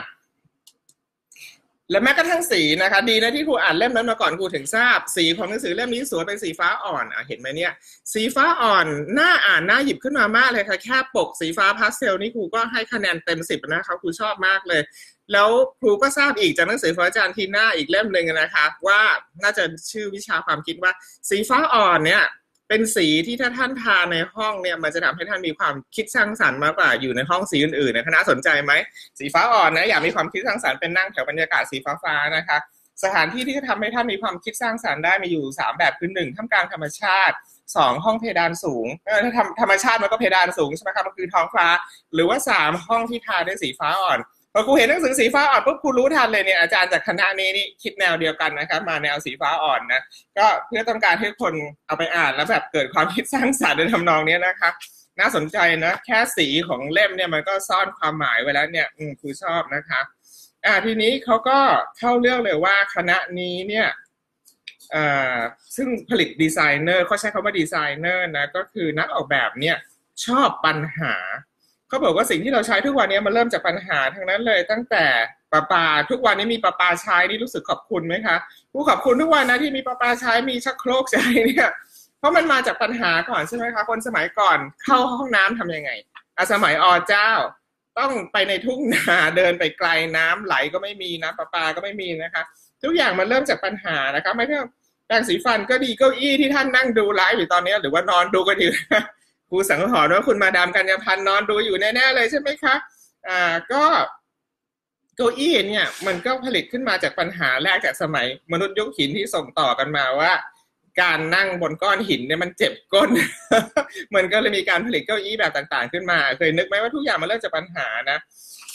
และแม้กระทั่งสีนะคะดีนะที่ครูอ่านเล่มนั้นมาก่อนครูถึงทราบสีของหนังสือเล่มนี้สวยเป็นสีฟ้าอ่อนอ่ะเห็นไหมเนี่ยสีฟ้าอ่อนน่าอ่านน่าหยิบขึ้นมามากเลยค่ะแค่ปกสีฟ้าพาสเทลนี่ครูก็ให้คะแนนเต็มสิบนะคะครูชอบมากเลยแล้วครูก็ทราบอีกจากหนังสือของอาจารย์ทีน่าอีกเล่มหนึ่งนะคะว่าน่าจะชื่อวิชาความคิดว่าสีฟ้าอ่อนเนี่ยเป็นสีที่ถ้าท่านทาในห้องเนี่ยมันจะทำให้ท่านมีความคิดสร้างสรรค์มากกว่าอยู่ในห้องสีอื่นๆนะคณะสนใจไหมสีฟ้าอ่อนนะอยากมีความคิดสร้างสรรค์เป็นนั่งแถวบรรยากาศสีฟ้าๆนะคะสถานที่ที่จะทำให้ท่านมีความคิดสร้างสรรค์ได้มีอยู่สามแบบคือหนึ่งท่ามกลางธรรมชาติสองห้องเพดานสูงถ้าธรรมชาติมันก็เพดานสูงใช่ไหมครับมันคือท้องฟ้าหรือว่าสามห้องที่ทาด้วยสีฟ้าอ่อนพอครูเห็นหนังสือสีฟ้าอ่อนปุ๊บครูรู้ทันเลยเนี่ยอาจารย์จากคณะนี้นี่คิดแนวเดียวกันนะครับมาแนวสีฟ้าอ่อนนะก็เพื่อต้องการให้คนเอาไปอ่านแล้วแบบเกิดความคิดสร้างสรรค์ในทำนองนี้นะคะน่าสนใจนะแค่สีของเล่มเนี่ยมันก็ซ่อนความหมายไว้แล้วเนี่ยอืมครูชอบนะคะอ่าทีนี้เขาก็เข้าเรื่องเลยว่าคณะนี้เนี่ยอ่าซึ่งผลิตดีไซเนอร์เขาใช้คำว่าดีไซเนอร์นะก็คือนักออกแบบเนี่ยชอบปัญหาเขาบอกว่าสิ่งที่เราใช้ทุกวันนี้มันเริ่มจากปัญหาทั้งนั้นเลยตั้งแต่ประปาทุกวันนี้มีประปาใช้นี่รู้สึกขอบคุณไหมคะผู้ขอบคุณทุกวันนะที่มีประปาใช้มีชักโครกใช้เนี่ยเพราะมันมาจากปัญหาก่อนใช่ไหมคะคนสมัยก่อนเข้าห้องน้ำทำยังไงอ่ะสมัยอเจ้าต้องไปในทุ่งนาเดินไปไกลน้ำไหลก็ไม่มีน้ำประปาก็ไม่มีนะคะทุกอย่างมันเริ่มจากปัญหานะคะไม่ใช่แปรงสีฟันก็ดีเก้าอี้ที่ท่านนั่งดูไลฟ์อยู่ตอนนี้หรือว่านอนดูกันอยู่ครูสังหรณ์ว่าคุณมาดามกัญญาพันธ์นอนดูอยู่แน่ๆเลยใช่ไหมคะอ่าก็เก้าอี้เนี่ยมันก็ผลิตขึ้นมาจากปัญหาแรกจากสมัยมนุษย์ยุคหินที่ส่งต่อกันมาว่าการนั่งบนก้อนหินเนี่ยมันเจ็บก้น มันก็เลยมีการผลิตเก้าอี้แบบต่างๆขึ้นมาเคยนึกไหมว่าทุกอย่างมันเริ่มจากปัญหานะ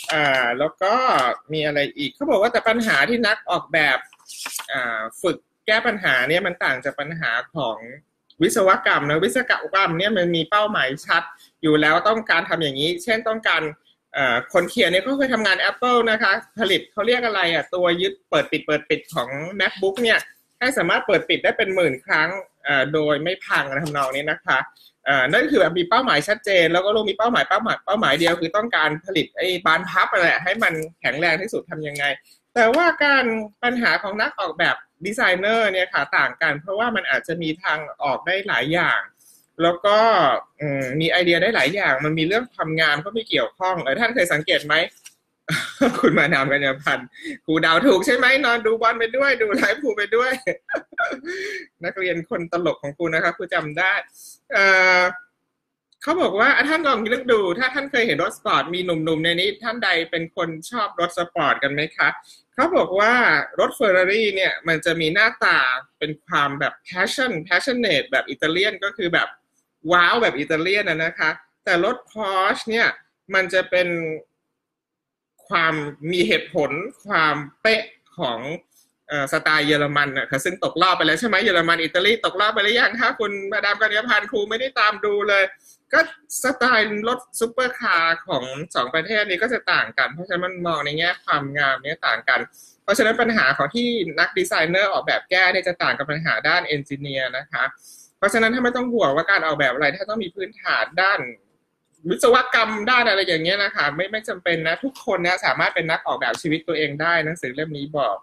อ่าแล้วก็มีอะไรอีกเขาบอกว่าแต่ปัญหาที่นักออกแบบอ่าฝึกแก้ปัญหาเนี่ยมันต่างจากปัญหาของวิศวกรรมนะวิศวกรรมเนี่ยมันมีเป้าหมายชัดอยู่แล้วต้องการทำอย่างนี้เช่นต้องการคนเขียนเนี่ยเขาเคยทำงาน Apple นะคะผลิตเขาเรียกอะไรอ่ะตัวยึดเปิดปิดเปิดปิดของ MacBook เนี่ยให้สามารถเปิดปิดได้เป็นหมื่นครั้งโดยไม่พังทำนองนี้นะคะนั่นคือแบบมีเป้าหมายชัดเจนแล้วก็ลงมีเป้าหมายเป้าหมายเป้าหมายเดียวคือต้องการผลิตไอ้บานพับอะไรให้มันแข็งแรงที่สุดทำยังไงแต่ว่าการปัญหาของนักออกแบบดีไซเนอร์เนี่ยค่ะต่างกันเพราะว่ามันอาจจะมีทางออกได้หลายอย่างแล้วก็มีไอเดียได้หลายอย่างมันมีเรื่องความงามก็ไม่เกี่ยวข้องเออท่านเคยสังเกตไหม คุณมานามกัญญาพันธ์ครูดาวถูกใช่ไหมนอนดูบอลไปด้วยดูไลฟ์ครูไปด้วย นักเรียนคนตลกของครูนะครับครูจำได้เอ่อเขาบอกว่าท่านลองนึกดูถ้าท่านเคยเห็นรถสปอร์ตมีหนุ่มๆในนี้ท่านใดเป็นคนชอบรถสปอร์ตกันไหมคะเขาบอกว่ารถเฟอร์รารี่เนี่ยมันจะมีหน้าตาเป็นความแบบ passion passionate แบบอิตาเลียนก็คือแบบว้าวแบบอิตาเลียนนะคะแต่รถ Porsche เนี่ยมันจะเป็นความมีเหตุผลความเป๊ะของสไตล์เยอรมันนะคะซึ่งตกรอบไปแล้วใช่ไหมเยอรมันอิตาลีตกรอบไปแล้วยังคะคุณมาดามกัญญาพันธ์ครูไม่ได้ตามดูเลยก็สไตล์รถซุปเปอร์คาร์ของสองประเทศนี้ก็จะต่างกันเพราะฉะนั้นมันมองในแง่ความงามเนี่ยต่างกันเพราะฉะนั้นปัญหาของที่นักดีไซเนอร์ออกแบบแก้เนี่ยจะต่างกับปัญหาด้านเอนจิเนียร์นะคะเพราะฉะนั้นถ้าไม่ต้องห่วงว่าการออกแบบอะไรถ้าต้องมีพื้นฐานด้านวิศวกรรมด้านอะไรอย่างเงี้ยนะคะไม่ไม่จำเป็นนะทุกคนนะสามารถเป็นนักออกแบบชีวิตตัวเองได้หนังสือเล่มนี้บอก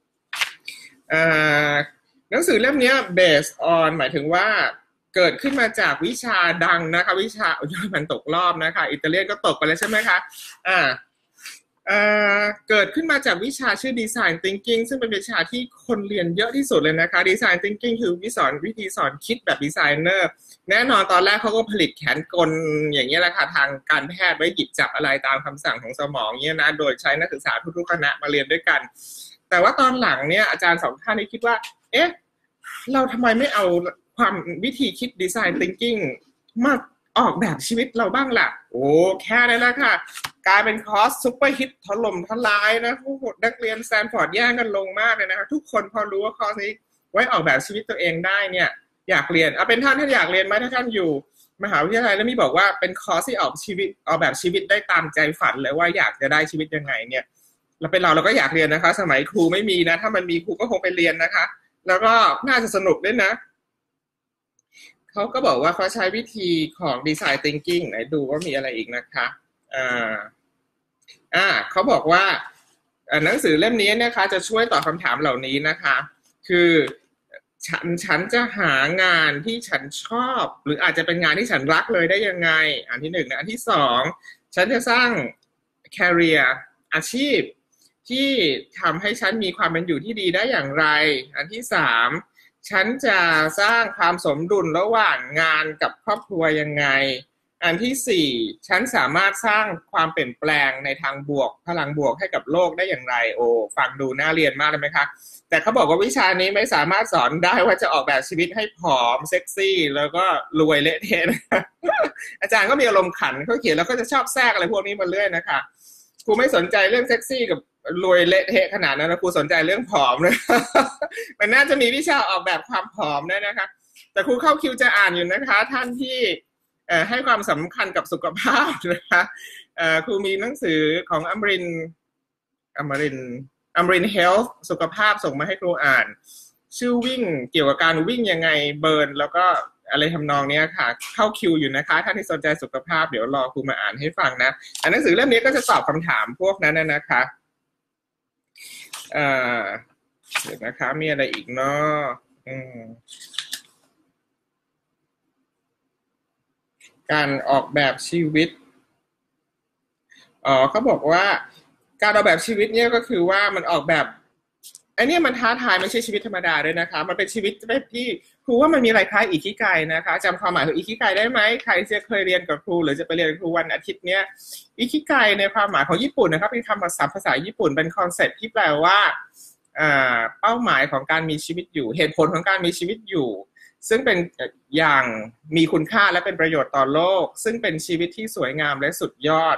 หนังสือเล่มนี้ based on หมายถึงว่าเกิดขึ้นมาจากวิชาดังนะคะวิชามันตกรอบนะคะอิตาเลียนก็ตกไปแล้วใช่ไหมคะอ่าเกิดขึ้นมาจากวิชาชื่อ Design Thinking ซึ่งเป็นวิชาที่คนเรียนเยอะที่สุดเลยนะคะ Design Thinking คือวิสอนวิธีสอนคิดแบบดีไซเนอร์แน่นอนตอนแรกเขาก็ผลิตแขนกลอย่างนี้แหละค่ะทางการแพทย์ไว้หยิบจับอะไรตามคำสั่งของสมองเนี่ยนะโดยใช้นักศึกษาทุกๆคณะมาเรียนด้วยกันแต่ว่าตอนหลังเนี่ยอาจารย์สองท่านนี้คิดว่าเอ๊ะเราทำไมไม่เอาความวิธีคิด Design Thinking มาออกแบบชีวิตเราบ้างล่ะโอ้แค่นั้นแหละค่ะกลายเป็นคอร์สซุปเปอร์ฮิตถล่มทลายนะผู้นักเรียนสแตนฟอร์ดแย่งกันลงมากเลยนะคะทุกคนพอรู้ว่าคอร์สนี้ไว้ออกแบบชีวิตตัวเองได้เนี่ยอยากเรียนเอาเป็นท่านท่านอยากเรียนไหมถ้าท่านอยู่มหาวิทยาลัยแล้วมีบอกว่าเป็นคอร์สที่ออกชีวิตออกแบบชีวิตได้ตามใจฝันเลยว่าอยากจะได้ชีวิตยังไงเนี่ยเราเป็นเราเราก็อยากเรียนนะคะสมัยครูไม่มีนะถ้ามันมีครูก็คงไปเรียนนะคะแล้วก็น่าจะสนุกด้วยนะเขาก็บอกว่าเขาใช้วิธีของ Design Thinking ไหนดูว่ามีอะไรอีกนะคะอ่าอ่าเขาบอกว่าหนังสือเล่มนี้นะคะจะช่วยตอบคำถามเหล่านี้นะคะคือฉันฉันจะหางานที่ฉันชอบหรืออาจจะเป็นงานที่ฉันรักเลยได้ยังไงอันที่หนึ่งนะอันที่สองฉันจะสร้าง career อาชีพที่ทำให้ฉันมีความเป็นอยู่ที่ดีได้อย่างไรอันที่สามฉันจะสร้างความสมดุลระหว่างงานกับครอบครัวยังไงอันที่สี่ฉันสามารถสร้างความเปลี่ยนแปลงในทางบวกพลังบวกให้กับโลกได้อย่างไรโอ้ฟังดูน่าเรียนมากเลยไหมคะแต่เขาบอกว่าวิชานี้ไม่สามารถสอนได้ว่าจะออกแบบชีวิตให้ผอมเซ็กซี่แล้วก็รวยเละเทะนะอาจารย์ก็มีอารมณ์ขันเขาเขียนแล้วก็จะชอบแทรกอะไรพวกนี้มาเรื่อยนะคะครูไม่สนใจเรื่องเซ็กซี่กับรวยเละเทะขนาดนั้นนะครูสนใจเรื่องผอมเลยมันน่าจะมีวิชาออกแบบความผอมได้นะคะแต่ครูเข้าคิวจะอ่านอยู่นะคะท่านที่ให้ความสำคัญกับสุขภาพนะคะครูมีหนังสือของอมรินอมรินอมรินเฮลท์สุขภาพส่งมาให้ครูอ่านชื่อวิ่งเกี่ยวกับการวิ่งยังไงเบิร์นแล้วก็อะไรทำนองนี้ค่ะเข้าคิวอยู่นะคะท่านที่สนใจสุขภาพเดี๋ยวรอครูมาอ่านให้ฟังนะหนังสือเล่มนี้ก็จะตอบคำถามพวกนั้นนะคะอ่าเดี๋ยวนะคะมีอะไรอีกเนาะอืมการออกแบบชีวิตอ๋อเขาบอกว่าการออกแบบชีวิตเนี่ยก็คือว่ามันออกแบบไอ้นี่มันท้าทายไม่ใช่ชีวิตธรรมดาด้วยนะคะมันเป็นชีวิตแบบที่ครูว่ามันมีอะไรคล้ายอิคิไกนะคะจำความหมายของอิคิไกได้ไหมใครจะเคยเรียนกับครูหรือจะไปเรียนกับครูวันอาทิตย์เนี้ยอิคิไกในความหมายของญี่ปุ่นนะครับเป็นคำภาษาภาษาญี่ปุ่นเป็นคอนเซ็ปต์ที่แปลว่าเป้าหมายของการมีชีวิตอยู่เหตุผลของการมีชีวิตอยู่ซึ่งเป็นอย่างมีคุณค่าและเป็นประโยชน์ต่อโลกซึ่งเป็นชีวิตที่สวยงามและสุดยอด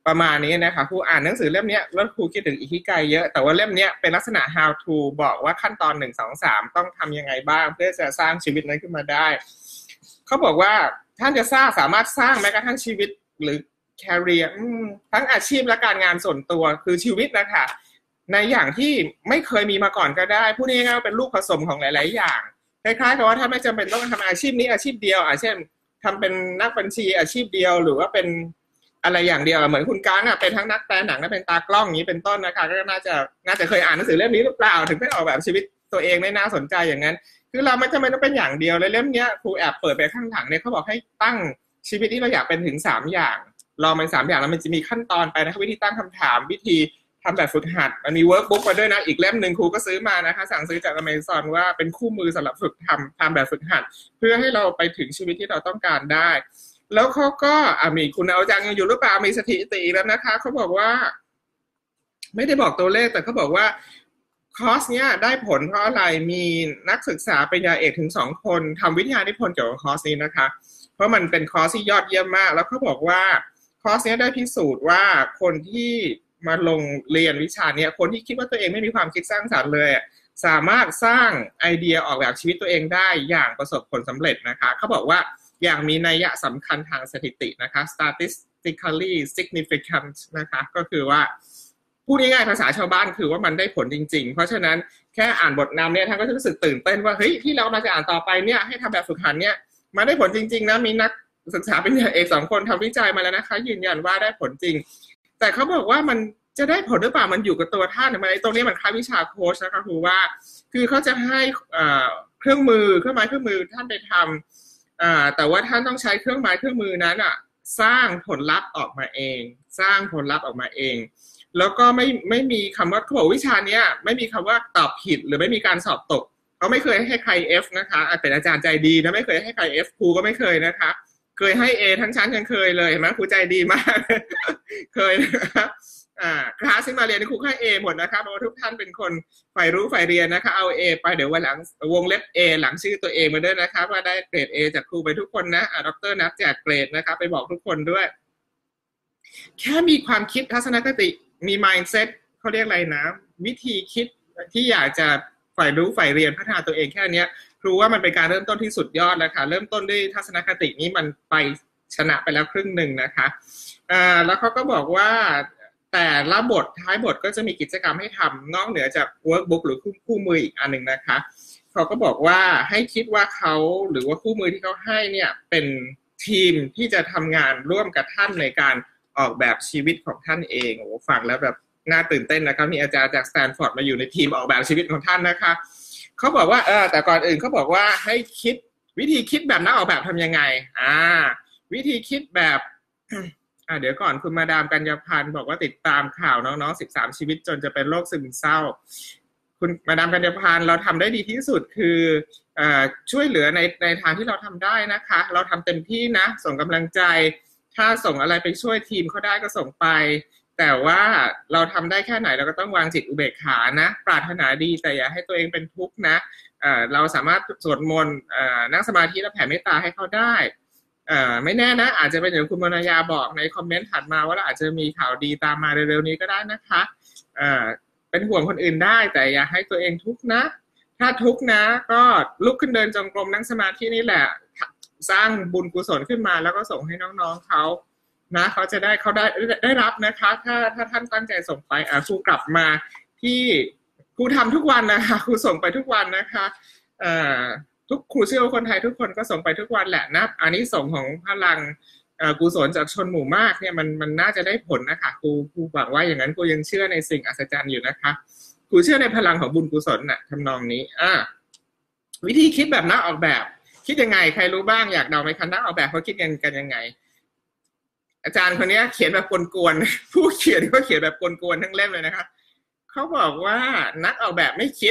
ประมาณนี้นะคะครูอ่านหนังสือเล่มนี้แล้วครูคิดถึงอิคิไกเยอะแต่ว่าเล่มนี้เป็นลักษณะ how to บอกว่าขั้นตอนหนึ่งสองสามต้องทำยังไงบ้างเพื่อจะสร้างชีวิตนั้นขึ้นมาได้เขาบอกว่าท่านจะสร้างสามารถสร้างแม้กระทั่งชีวิตหรือ career ทั้งอาชีพและการงานส่วนตัวคือชีวิตนะคะในอย่างที่ไม่เคยมีมาก่อนก็ได้พูดง่ายๆว่าเป็นลูกผสมของหลายๆอย่างคล้ายๆกับว่าถ้าไม่จำเป็นต้องทำอาชีพนี้อาชีพเดียวอ่ะเช่นทำเป็นนักบัญชีอาชีพเดียวหรือว่าเป็นอะไรอย่างเดียวเหมือนคุณก้างอ่ะเป็นทั้งนักแปลหนังและเป็นตากล้องอย่างนี้เป็นต้นนะคะก็น่าจะน่าจะเคยอ่านหนังสือเล่มนี้หรือเปล่าถึงได้ออกแบบชีวิตตัวเองได้น่าสนใจอย่างนั้นคือเราไม่จำเป็นต้องเป็นอย่างเดียวเลยเล่มนี้ครูแอบเปิดไปข้างหลังเนี่ยเขาบอกให้ตั้งชีวิตที่เราอยากเป็นถึงสามอย่างลองเป็นสามอย่างแล้วมันจะมีขั้นตอนไปนะครับวิธีตั้งคำถามวิธีทำแบบฝึกหัดมันมีเวิร์กบุ๊กมาด้วยนะอีกเล่มหนึ่งครูก็ซื้อมานะคะสั่งซื้อจาก Amazon ว่าเป็นคู่มือสำหรับฝึกทำทำแบบฝึกหัดเพื่อให้เราไปถึงชีวิตที่เราต้องการได้แล้วเขาก็อ่ะมีคุณเอาจังยังอยู่หรือเปล่ามีสถิติแล้วนะคะเขาบอกว่าไม่ได้บอกตัวเลขแต่เขาบอกว่าคอร์สเนี้ยได้ผลเพราะอะไรมีนักศึกษาปริญญาเอกถึงสองคนทำวิทยานิพนธ์เกี่ยวกับคอร์สนี้นะคะเพราะมันเป็นคอร์สที่ยอดเยี่ยมมากแล้วเขาบอกว่าคอร์สนี้ได้พิสูจน์ว่าคนที่มาลงเรียนวิชาเนี้ยคนที่คิดว่าตัวเองไม่มีความคิดสร้างสรรค์เลยสามารถสร้างไอเดียออกแบบชีวิตตัวเองได้อย่างประสบผลสำเร็จนะคะเขาบอกว่าอย่างมีนัยสำคัญทางสถิตินะคะ statistically significant นะคะก็คือว่าพูดง่ายๆภาษาชาวบ้านคือว่ามันได้ผลจริงๆเพราะฉะนั้นแค่อ่านบทนำเนี่ยท่านก็จะรู้สึกตื่นเต้นว่าเฮ้ยที่เรามาจะอ่านต่อไปเนี่ยให้ทำแบบฝึกหัดเนี่ยมาได้ผลจริงๆนะมีนักศึกษาปริญญาเอกสองคนทำวิจัยมาแล้วนะคะยืนยันว่าได้ผลจริงแต่เขาบอกว่ามันจะได้ผลหรือเปล่ามันอยู่กับตัวท่านมันตรงนี้มันคล้ายวิชาโค้ชนะคะครูว่าคือเขาจะให้เครื่องมือเครื่องไม้เครื่องมือท่านไปทำแต่ว่าท่านต้องใช้เครื่องไม้เครื่องมือนั้นอ่ะสร้างผลลัพธ์ออกมาเองสร้างผลลัพธ์ออกมาเองแล้วก็ไม่ไม่มีคำว่าเขาบอกวิชาเนี้ยไม่มีคำว่าตอบผิดหรือไม่มีการสอบตกเขาไม่เคยให้ใคร F นะคะเป็นอาจารย์ใจดีนะไม่เคยให้ใคร F ครูก็ไม่เคยนะคะเคยให้ A ทั้งชั้นยังเคยเลยเห็นไหมครูใจดีมากเคยนะครับอ่าคลาสที่มาเรียนครูให้ A หมดนะครับเพราะว่าทุกท่านเป็นคนใฝ่รู้ใฝ่เรียนนะคะเอา A ไปเดี๋ยววันหลังวงเล็บ A หลังชื่อตัวเองมาด้วยนะครับว่าได้เกรด A จากครูไปทุกคนนะอ่าดร.นัทแจกเกรดนะครับไปบอกทุกคนด้วยแค่มีความคิดทัศนคติมี mindset เขาเรียกอะไรนะวิธีคิดที่อยากจะใฝ่รู้ใฝ่เรียนพัฒนาตัวเองแค่นี้ครูว่ามันเป็นการเริ่มต้นที่สุดยอดแล้วค่ะเริ่มต้นด้วยทัศนคตินี้มันไปชนะไปแล้วครึ่งหนึ่งนะคะอ่าแล้วเขาก็บอกว่าแต่ละบทท้ายบทก็จะมีกิจกรรมให้ทำนอกเหนือจาก workbook หรือคู่มืออีกอันหนึ่งนะคะเขาก็บอกว่าให้คิดว่าเขาหรือว่าคู่มือที่เขาให้เนี่ยเป็นทีมที่จะทำงานร่วมกับท่านในการออกแบบชีวิตของท่านเองโอ้ฟังแล้วแบบน่าตื่นเต้นนะครับมีอาจารย์จากสแตนฟอร์ดมาอยู่ในทีมออกแบบชีวิตของท่านนะคะเขาบอกว่าเออแต่ก่อนอื่นเขาบอกว่าให้คิดวิธีคิดแบบนักออกแบบทำยังไงอ่าวิธีคิดแบบอ่าเดี๋ยวก่อนคุณมาดามกัญญาพันธ์บอกว่าติดตามข่าวน้องๆสิบสามชีวิตจนจะเป็นโรคซึมเศร้าคุณมาดามกัญญาพันธ์เราทำได้ดีที่สุดคือเอ่อช่วยเหลือในในทางที่เราทำได้นะคะเราทำเต็มที่นะส่งกำลังใจถ้าส่งอะไรไปช่วยทีมเขาได้ก็ส่งไปแต่ว่าเราทำได้แค่ไหนเราก็ต้องวางจิตอุเบกขานะปรารถนาดีแต่อย่าให้ตัวเองเป็นทุกข์นะเอ่อเราสามารถสวดมนต์เอ่อนั่งสมาธิและแผ่เมตตาให้เขาได้เอ่อไม่แน่นะอาจจะเป็นอย่างคุณมนยาบอกในคอมเมนต์ถัดมาว่าเราอาจจะมีข่าวดีตามมาเร็วๆนี้ก็ได้นะคะเอ่อเป็นห่วงคนอื่นได้แต่อย่าให้ตัวเองทุกข์นะถ้าทุกข์นะก็ลุกขึ้นเดินจงกรมนั่งสมาธินี่แหละสร้างบุญกุศลขึ้นมาแล้วก็ส่งให้น้องๆเขานะเขาจะได้เขาได้ได้รับนะคะถ้าถ้าท่านตั้งใจส่งไปอ่ะครูกลับมาที่ครูทำทุกวันนะคะครูส่งไปทุกวันนะคะเอ่อทุกครูเชื่อว่าคนไทยทุกคนก็ส่งไปทุกวันแหละนะอันนี้ส่งของพลังเอ่อกุศลจากชนหมู่มากเนี่ยมันมันน่าจะได้ผลนะคะครูครูหวังว่าอย่างนั้นครูยังเชื่อในสิ่งอัศจรรย์อยู่นะคะครูเชื่อในพลังของบุญกุศลน่ะทำนองนี้อ่าวิธีคิดแบบนักออกแบบคิดยังไงใครรู้บ้างอยากเดาไหมคะนักออกแบบเขาคิดกันกันยังไงอาจารย์คนนี้เขียนแบบกวนๆผู้เขียนก็เขียนแบบกวนๆทั้งเล่มเลยนะคะเขาบอกว่านักออกแบบไม่คิด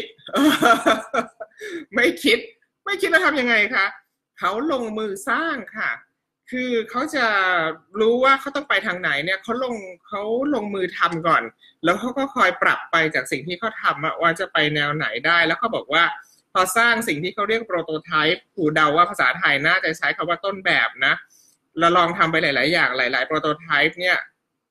ไม่คิดไม่คิดแล้วทำยังไงคะเขาลงมือสร้างค่ะคือเขาจะรู้ว่าเขาต้องไปทางไหนเนี่ยเขาลงเขาลงมือทำก่อนแล้วเขาก็คอยปรับไปจากสิ่งที่เขาทำว่าจะไปแนวไหนได้แล้วเขาบอกว่าพอสร้างสิ่งที่เขาเรียกโปรโตไทป์ผู้เดาว่าภาษาไทยน่าจะใช้คำว่าต้นแบบนะเราลองทำไปหลายๆอย่างหลายๆโปรโตไทป์เนี่ย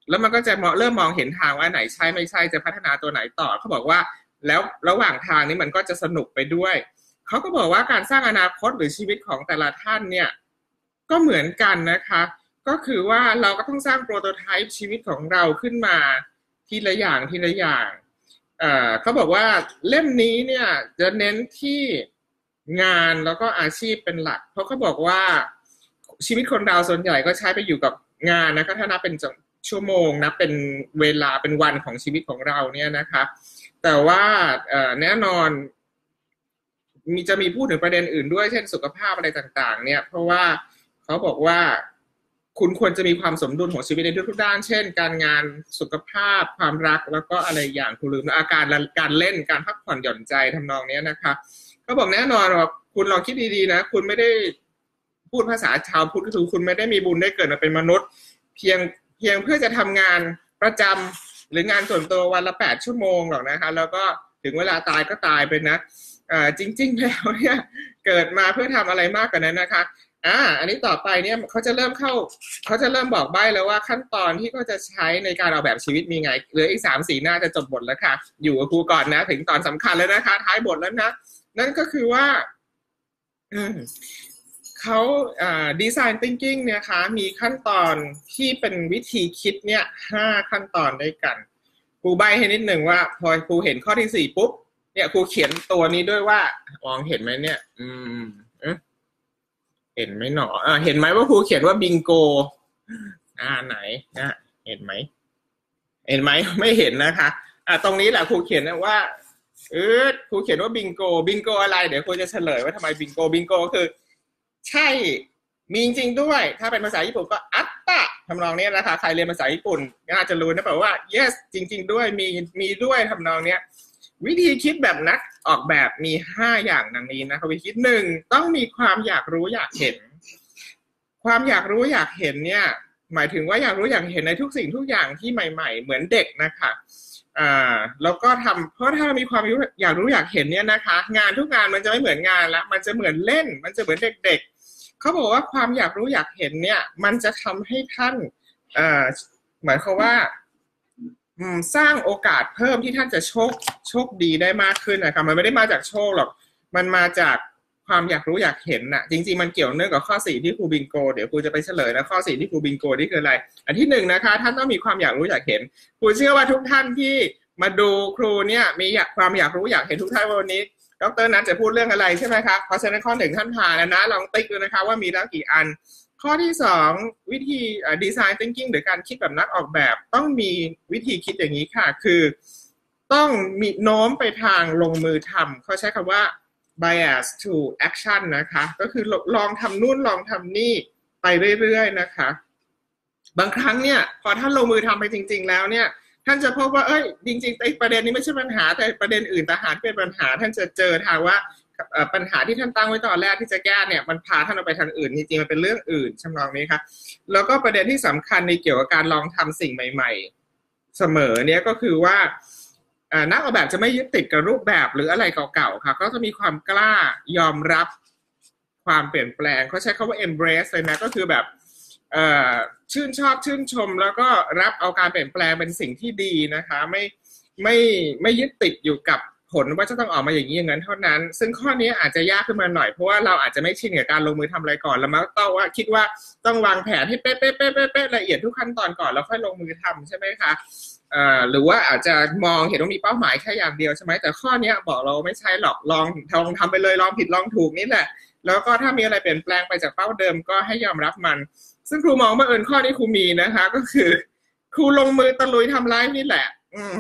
แล้วมันก็จะเริ่มมองเห็นทางว่าไหนใช่ไม่ใช่จะพัฒนาตัวไหนต่อเขาบอกว่าแล้วระหว่างทางนี้มันก็จะสนุกไปด้วยเขาก็บอกว่าการสร้างอนาคตหรือชีวิตของแต่ละท่านเนี่ยก็เหมือนกันนะคะก็คือว่าเราก็ต้องสร้างโปรโตไทป์ชีวิตของเราขึ้นมาทีละอย่างทีละอย่างเอ่อเขาบอกว่าเล่มนี้เนี่ยจะเน้นที่งานแล้วก็อาชีพเป็นหลักเพราะเขาบอกว่าชีวิตคนเราส่วนใหญ่ก็ใช้ไปอยู่กับงานนะคะถ้านับเป็นชั่วโมงนับเป็นเวลาเป็นวันของชีวิตของเราเนี่ยนะคะแต่ว่าแน่นอนมีจะมีพูดถึงประเด็นอื่นด้วยเช่นสุขภาพอะไรต่างๆเนี่ยเพราะว่าเขาบอกว่าคุณควรจะมีความสมดุลของชีวิตในทุกๆด้านเช่นการงานสุขภาพความรักแล้วก็อะไรอย่างคุณลืมอาการการเล่นการพักผ่อนหย่อนใจทำนองนี้นะคะเขาบอกแน่นอนว่าคุณลองคิดดีๆนะคุณไม่ได้พูดภาษาชาวพุทธก็คือคุณไม่ได้มีบุญได้เกิดมาเป็นมนุษย์เพียงเพียงเพื่อจะทำงานประจำหรืองานส่วนตัววันละแปดชั่วโมงหรอกนะคะแล้วก็ถึงเวลาตายก็ตายไปนะอ่าจริงๆแล้วเนี่ยเกิดมาเพื่อทำอะไรมากกว่านั้นนะคะอ่าอันนี้ต่อไปเนี่ยเขาจะเริ่มเข้าเขาจะเริ่มบอกใบ้แล้วว่าขั้นตอนที่เขาจะใช้ในการออกแบบชีวิตมีไงเหลืออีกสามสี่หน้าจะจบบทแล้วค่ะอยู่กับครูก่อนนะถึงตอนสำคัญแล้วนะคะท้ายบทแล้วนะนั่นก็คือว่าอืมเขาดีไซน์ thinking เนี่ยค่ะมีขั้นตอนที่เป็นวิธีคิดเนี่ยห้าขั้นตอนด้วยกันครูใบ้ให้นิดหนึ่งว่าพอครูเห็นข้อที่สี่ปุ๊บเนี่ยครูเขียนตัวนี้ด้วยว่ามองเห็นไหมเนี่ยอืมเห็นไหมหนออ่าเห็นไหมว่าครูเขียนว่าบิงโกอ่าไหนนะเห็นไหมเห็นไหมไม่เห็นนะคะอ่าตรงนี้แหละครูเขียนว่าเออครูเขียนว่าบิงโกบิงโกอะไรเดี๋ยวครูจะเฉลยว่าทำไมบิงโกบิงโกคือใช่มีจริงด้วยถ้าเป็นภาษาญี่ปุ่นก็อัตตะทำนองนี้นะคะใครเรียนภาษาญี่ปุ่นน่าจะรู้นะแปลว่า yes จริงๆด้วยมีมีด้วยทำนองนี้วิธีคิดแบบนักออกแบบมีห้าอย่างดังนี้นะครับวิธีคิดหนึ่งต้องมีความอยากรู้อยากเห็นความอยากรู้อยากเห็นเนี่ยหมายถึงว่าอยากรู้อยากเห็นในทุกสิ่งทุกอย่างที่ใหม่ๆเหมือนเด็กนะคะอ่าแล้วก็ทำเพราะถ้าเรามีความอยากรู้อยากเห็นเนี่ยนะคะงานทุกงานมันจะไม่เหมือนงานละมันจะเหมือนเล่นมันจะเหมือนเด็กๆเขาบอกว่าความอยากรู้อยากเห็นเนี่ยมันจะทำให้ท่านอ่าหมายความว่าสร้างโอกาสเพิ่มที่ท่านจะโชคโชคดีได้มากขึ้นนะคะมันไม่ได้มาจากโชคหรอกมันมาจากความอยากรู้อยากเห็นน่ะจริงๆมันเกี่ยวเนื่องกับข้อสี่ที่ครูบิงโกเดี๋ยวครูจะไปเฉลยนะข้อสี่ที่ครูบิงโกนี่คืออะไรอันที่หนึ่งนะคะท่านต้องมีความอยากรู้อยากเห็นครูเชื่อว่าทุกท่านที่มาดูครูเนี่ยมีความอยากรู้อยากเห็นทุกท่านวันนี้ดร.นัทจะพูดเรื่องอะไรใช่ไหมคะเพราะฉะนั้นข้อหนึ่งท่านผ่านแล้วนะลองติ๊กดูนะคะว่ามีแล้วกี่อันข้อที่สองวิธีดีไซน์ thinking หรือการคิดแบบนักออกแบบต้องมีวิธีคิดอย่างนี้ค่ะคือต้องมีโน้มไปทางลงมือทำเขาใช้คำว่า bias to action นะคะก็คือลองทำนู่นลองทำนี่ไปเรื่อยๆนะคะบางครั้งเนี่ยพอท่านลงมือทำไปจริงๆแล้วเนี่ยท่านจะพบว่าเอ้ยจริงๆไอ้ประเด็นนี้ไม่ใช่ปัญหาแต่ประเด็นอื่นต่างหากเป็นปัญหาท่านจะเจอทางว่าปัญหาที่ท่านตั้งไว้ตอนแรกที่จะแก้เนี่ยมันพาท่านไปทางอื่นจริงๆมันเป็นเรื่องอื่นชำนองนี้ครับแล้วก็ประเด็นที่สำคัญในเกี่ยวกับการลองทำสิ่งใหม่ๆเสมอเนี่ยก็คือว่านักออกแบบจะไม่ยึดติดกับรูปแบบหรืออะไรเก่าๆค่ะก็จะมีความกล้ายอมรับความเปลี่ยนแปลงเขาใช้คำว่า embrace เลยนะก็คือแบบชื่นชอบชื่นชมแล้วก็รับเอาการเปลี่ยนแปลงเป็นสิ่งที่ดีนะคะไม่ไม่ไม่ยึดติดอยู่กับผลว่าจะต้องออกมาอย่างนี้อย่างนั้นเท่านั้นซึ่งข้อนี้อาจจะยากขึ้นมาหน่อยเพราะว่าเราอาจจะไม่ชินกับการลงมือทำอะไรก่อนแล้วมักต้องว่าคิดว่าต้องวางแผนให้เป๊ะเป๊ะเป๊ะเป๊ะละเอียดทุกขั้นตอนก่อนแล้วค่อยลงมือทำใช่ไหมคะหรือว่าอาจจะมองเห็นว่ามีเป้าหมายแค่อย่างเดียวใช่ไหมแต่ข้อนี้บอกเราไม่ใช่หรอกลองลองทำไปเลยลองผิดลองถูกนี่แหละแล้วก็ถ้ามีอะไรเปลี่ยนแปลงไปจากเป้าเดิมก็ให้ยอมรับมันซึ่งครูมองว่าเอิญข้อนี้ครูมีนะคะก็คือครูลงมือตะลุยทำไลฟ์นี่แหละ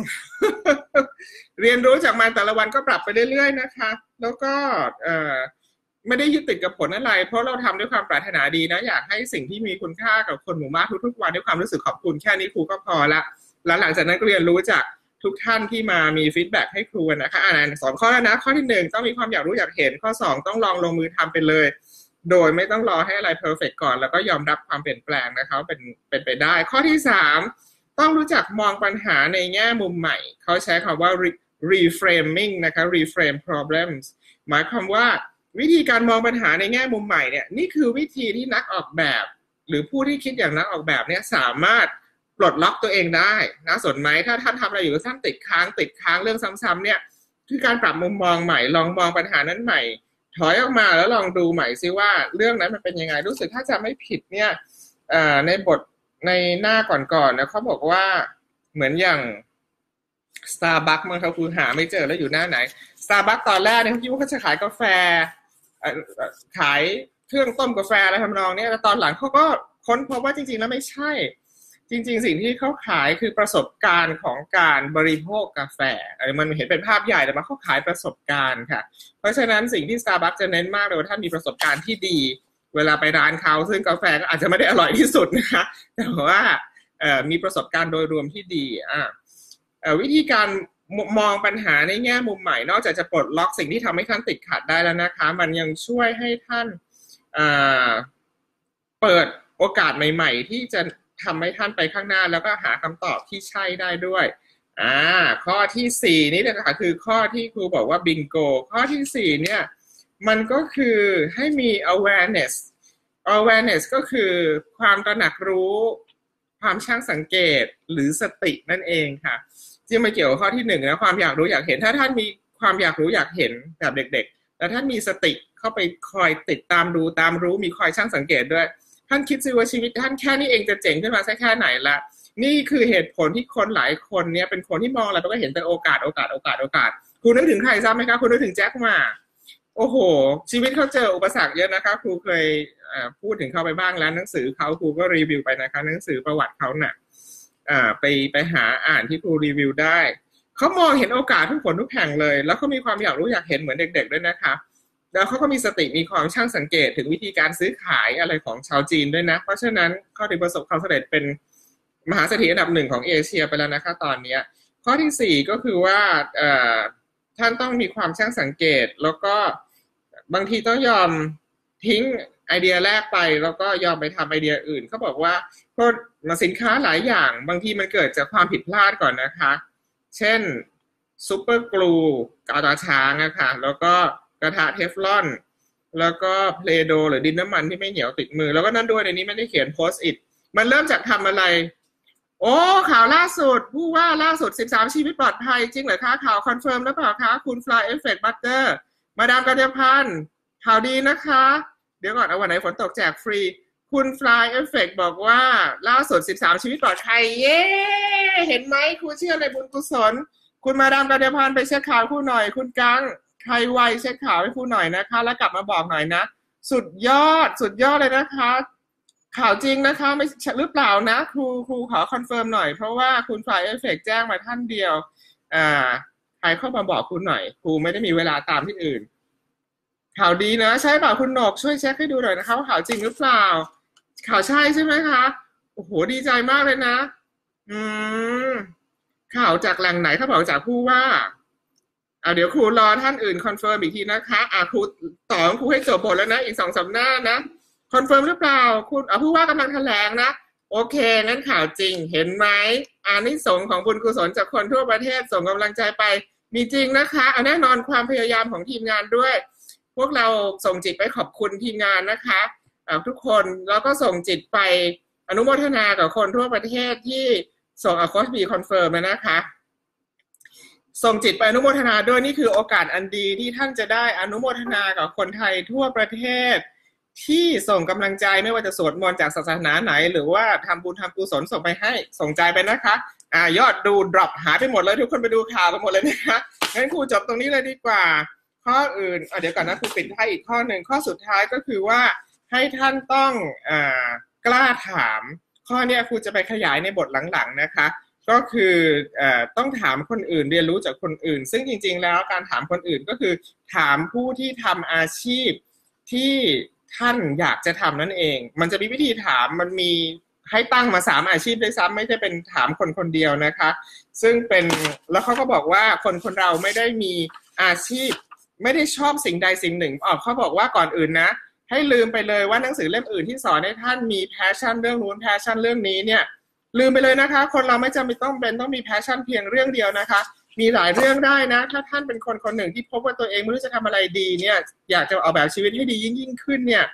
เรียนรู้จากมันแต่ละวันก็ปรับไปเรื่อยๆนะคะแล้วก็ไม่ได้ยึดติดกับผลอะไรเพราะเราทำด้วยความปรารถนาดีนะอยากให้สิ่งที่มีคุณค่ากับคนหมู่มากทุกๆวันด้วยความรู้สึกขอบคุณแค่นี้ครูก็พอละแล้วหลังจากนั้นก็เรียนรู้จากทุกท่านที่มามีฟีดแบ็กให้ครูนะคะอ่านสองข้อแล้วนะข้อที่หนึ่งต้องมีความอยากรู้อยากเห็นข้อสองต้องลองลงมือทำไปเลยโดยไม่ต้องรอให้อะไรเพอร์เฟกต์ก่อนแล้วก็ยอมรับความเปลี่ยนแปลงนะคะเป็นเป็นไปได้ข้อที่สามต้องรู้จักมองปัญหาในแง่มุมใหม่เขาใช้คำว่า reframing นะคะ reframe problems หมายความว่าวิธีการมองปัญหาในแง่มุมใหม่เนี่ยนี่คือวิธีที่นักออกแบบหรือผู้ที่คิดอย่างนักออกแบบเนี่ยสามารถปลดล็อกตัวเองได้นะสนไหมถ้าท่านทำอะไรอยู่ท่านติดค้างติดค้างเรื่องซ้ำๆเนี่ยคือการปรับมุมมองใหม่ลองมองปัญหานั้นใหม่ถอยออกมาแล้วลองดูใหม่ซิว่าเรื่องนั้นมันเป็นยังไงรู้สึกถ้าจะไม่ผิดเนี่ยในบทในหน้าก่อนๆนะเขาบอกว่าเหมือนอย่าง Starbucks มั้งเขาคือหาไม่เจอแล้วอยู่หน้าไหน Starbucks ตอนแรกเนี่ยเขาคิดว่าเขาจะขายกาแฟขายเครื่องต้มกาแฟอะไรทำนองนี้แต่ตอนหลังเขาก็ค้นพบว่าจริงๆแล้วไม่ใช่จริงๆสิ่งที่เขาขายคือประสบการณ์ของการบริโภคกาแฟมันเห็นเป็นภาพใหญ่แต่ว่าเขาขายประสบการณ์ค่ะเพราะฉะนั้นสิ่งที่ Starbucks จะเน้นมากเลยว่าท่านมีประสบการณ์ที่ดีเวลาไปร้านเขาซึ่งกาแฟก็อาจจะไม่ได้อร่อยที่สุดนะคะแต่ว่ามีประสบการณ์โดยรวมที่ดีอ่ะวิธีการมองปัญหาในแง่มุมใหม่นอกจากจะปลดล็อกสิ่งที่ทำให้ท่านติดขัดได้แล้วนะคะมันยังช่วยให้ท่านเปิดโอกาสใหม่ๆที่จะทำให้ท่านไปข้างหน้าแล้วก็หาคำตอบที่ใช่ได้ด้วยอ่าข้อที่สี่นี่นะคะคือข้อที่ครูบอกว่าบิงโกข้อที่สี่เนี่ยมันก็คือให้มี awareness awareness ก็คือความตระหนักรู้ความช่างสังเกตหรือสตินั่นเองค่ะที่มาเกี่ยวกับข้อที่หนึ่งนะความอยากรู้อยากเห็นถ้าท่านมีความอยากรู้อยากเห็นแบบเด็กๆแต่ท่านมีสติเข้าไปคอยติดตามดูตามรู้มีคอยช่างสังเกตด้วยท่านคิดซิว่าชีวิตท่านแค่นี้เองจะเจ๋งขึ้นมาสักแค่ไหนละนี่คือเหตุผลที่คนหลายคนเนี่ยเป็นคนที่มองอะไรก็เห็นแต่โอกาสโอกาสโอกาสโอกาสคุณนึกถึงใครทราบไหมคะคุณนึกถึงแจ็คหม่าโอ้โหชีวิตเขาเจออุปสรรคเยอะนะคะครูเคยพูดถึงเขาไปบ้างแล้วหนังสือเขาครูก็รีวิวไปนะคะหนังสือประวัติเขาน่ะไปไปหาอ่านที่ครูรีวิวได้เขามองเห็นโอกาสทุกคนทุกแห่งเลยแล้วเขามีความอยากรู้อยากเห็นเหมือนเด็กๆด้วยนะคะแล้วเขาก็มีสติมีความช่างสังเกตถึงวิธีการซื้อขายอะไรของชาวจีนด้วยนะเพราะฉะนั้นเขาถึงประสบความสำเร็จเป็นมหาเศรษฐีอันดับหนึ่งของเอเชียไปแล้วนะคะตอนนี้ข้อที่สี่ก็คือว่าท่านต้องมีความช่างสังเกตแล้วก็บางทีต้องยอมทิ้งไอเดียแรกไปแล้วก็ยอมไปทำไอเดียอื่นเขาบอกว่าพวกสินค้าหลายอย่างบางทีมันเกิดจากความผิดพลาดก่อนนะคะเช่นซูเปอร์กลูกาวตาช้างนะคะแล้วก็กระทะเทฟลอนแล้วก็เพลโดหรือดินน้ำมันที่ไม่เหนียวติดมือแล้วก็นั่นด้วยในนี้ไม่ได้เขียนโพสต์อิทมันเริ่มจากทำอะไรโอ้ข่าวล่าสุดผู้ว่าล่าสุดสิบสามชีวิตปลอดภัยจริงเหรอคะข่าวคอนเฟิร์มแล้วเปล่าคะคุณฟลายเอฟเฟกต์บัตเตอร์มาดามกัญญาพันธ์ข่าวดีนะคะเดี๋ยวก่อนเอาวันไหนฝนตกแจกฟรีคุณฟลายเอฟเฟกต์บอกว่าล่าสุดสิบสามชีวิตปลอดภัยเย้เห็นไหมครูเชื่อในบุญกุศลคุณมาดามกัญญาพันธ์ไปเช็คข่าวครูหน่อยคุณกังใครไวเช็คข่าวให้ครูหน่อยนะคะแล้วกลับมาบอกหน่อยนะสุดยอดสุดยอดเลยนะคะข่าวจริงนะคะไม่หรือเปล่านะครูครูขอคอนเฟิร์มหน่อยเพราะว่าคุณฟลายเอฟเฟกต์แจ้งมาท่านเดียวอ่าใครเข้ามาบอกคุณหน่อยครูไม่ได้มีเวลาตามที่อื่นข่าวดีนะใช่เปล่าคุณหนกช่วยเช็คให้ดูหน่อยนะคะว่าข่าวจริงหรือเปล่าข่าวใช่ใช่ไหมคะโอ้โหดีใจมากเลยนะอืมข่าวจากแหล่งไหนเขาบอกจากผู้ว่าอ่าเดี๋ยวครูรอท่านอื่นคอนเฟิร์มอีกทีนะคะอ่าครูต่อครูให้จบบทแล้วนะอีกสองสามหน้านะคอนเฟิร์มหรือเปล่าคุณอ่าผู้ว่ากำลังแถลงนะโอเคงั้นข่าวจริงเห็นไหมอานิสงส์ของบุญกุศลจากคนทั่วประเทศส่งกำลังใจไปมีจริงนะคะเอาแน่นอนความพยายามของทีมงานด้วยพวกเราส่งจิตไปขอบคุณทีมงานนะคะทุกคนแล้วก็ส่งจิตไปอนุโมทนากับคนทั่วประเทศที่ส่งอคอสบีคอนเฟิร์มนะคะส่งจิตไปอนุโมทนาด้วยนี่คือโอกาสอันดีที่ท่านจะได้อนุโมทนากับคนไทยทั่วประเทศที่ส่งกำลังใจไม่ว่าจะสวดมนต์จากศาสนาไหนหรือว่าทำบุญทำกุศลส่งไปให้ส่งใจไปนะคะอ่ายอดดูดรอปหายไปหมดเลยทุกคนไปดูข่าวกันหมดเลยนะคะงั้นครูจบตรงนี้เลยดีกว่าข้ออื่นเดี๋ยวก่อนนะครูปิดท้ายอีกข้อหนึ่งข้อสุดท้ายก็คือว่าให้ท่านต้องอ่ากล้าถามข้อนี้ครูจะไปขยายในบทหลังๆนะคะก็คือเอ่อต้องถามคนอื่นเรียนรู้จากคนอื่นซึ่งจริงๆแล้วการถามคนอื่นก็คือถามผู้ที่ทำอาชีพที่ท่านอยากจะทำนั่นเองมันจะมีวิธีถามมันมีให้ตั้งมาสามอาชีพด้วยซ้ำไม่ใช่เป็นถามคนคนเดียวนะคะซึ่งเป็นแล้วเขาก็บอกว่าคนคนเราไม่ได้มีอาชีพไม่ได้ชอบสิ่งใดสิ่งหนึ่งอ๋อเขาบอกว่าก่อนอื่นนะให้ลืมไปเลยว่าหนังสือเล่มอื่นที่สอนให้ท่านมีแพชชั่นเรื่องนู้นแพชชั่นเรื่องนี้เนี่ยลืมไปเลยนะคะคนเราไม่จำเป็นต้องเป็นต้องมีแพชชั่นเพียงเรื่องเดียวนะคะมีหลายเรื่องได้นะถ้าท่านเป็นคนคนหนึ่งที่พบว่าตัวเองไม่รู้จะทำอะไรดีเนี่ยอยากจะออกแบบชีวิตให้ดียิ่งยิ่งขึ้นเนี่ย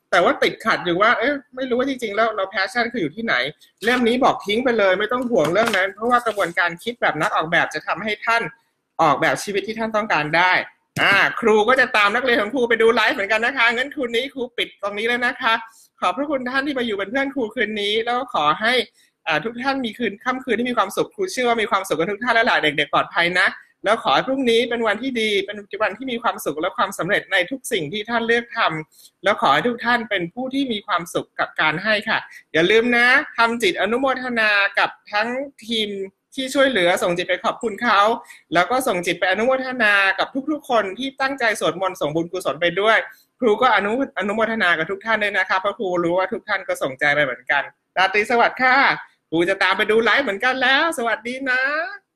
แต่ว่าติดขัดอยู่ว่าเอ๊ะไม่รู้ว่าจริงๆแล้วเราแพชชั่นคืออยู่ที่ไหนเล่มนี้บอกทิ้งไปเลยไม่ต้องห่วงเรื่องนั้นเพราะว่ากระบวนการคิดแบบนักออกแบบจะทำให้ท่านออกแบบชีวิตที่ท่านต้องการได้อ่าครูก็จะตามนักเรียนของครูไปดูไลฟ์เหมือนกันนะคะงั้นคืนนี้ครูปิดตรงนี้แล้วนะคะขอบพระคุณท่านที่มาอยู่เป็นเพื่อนครูคืนนี้แล้วขอให้ทุกท่านมีคืนค่ำคืนที่มีความสุขครูเชื่อว่ามีความสุขกันทุกท่านและหลายเด็กๆปลอดภัยนะแล้วขอให้พรุ่งนี้เป็นวันที่ดีเป็นวันที่มีความสุขและความสำเร็จในทุกสิ่งที่ท่านเลือกทำแล้วขอให้ทุกท่านเป็นผู้ที่มีความสุขกับการให้ค่ะอย่าลืมนะทำจิตอนุโมทนากับทั้งทีมที่ช่วยเหลือส่งจิตไปขอบคุณเขาแล้วก็ส่งจิตไปอนุโมทนากับทุกๆคนที่ตั้งใจสวดมนต์ส่งบุญกุศลไปด้วยครูก็อนุอนุโมทนากับทุกท่านด้วยนะคะเพราะครูรู้ว่าทุกท่านก็ส่งใจไปเหมือนกันราตรีสวัสดิ์ค่ะครูจะตามไปดูไลฟ์เหมือนกันแล้วสวัสดีนะ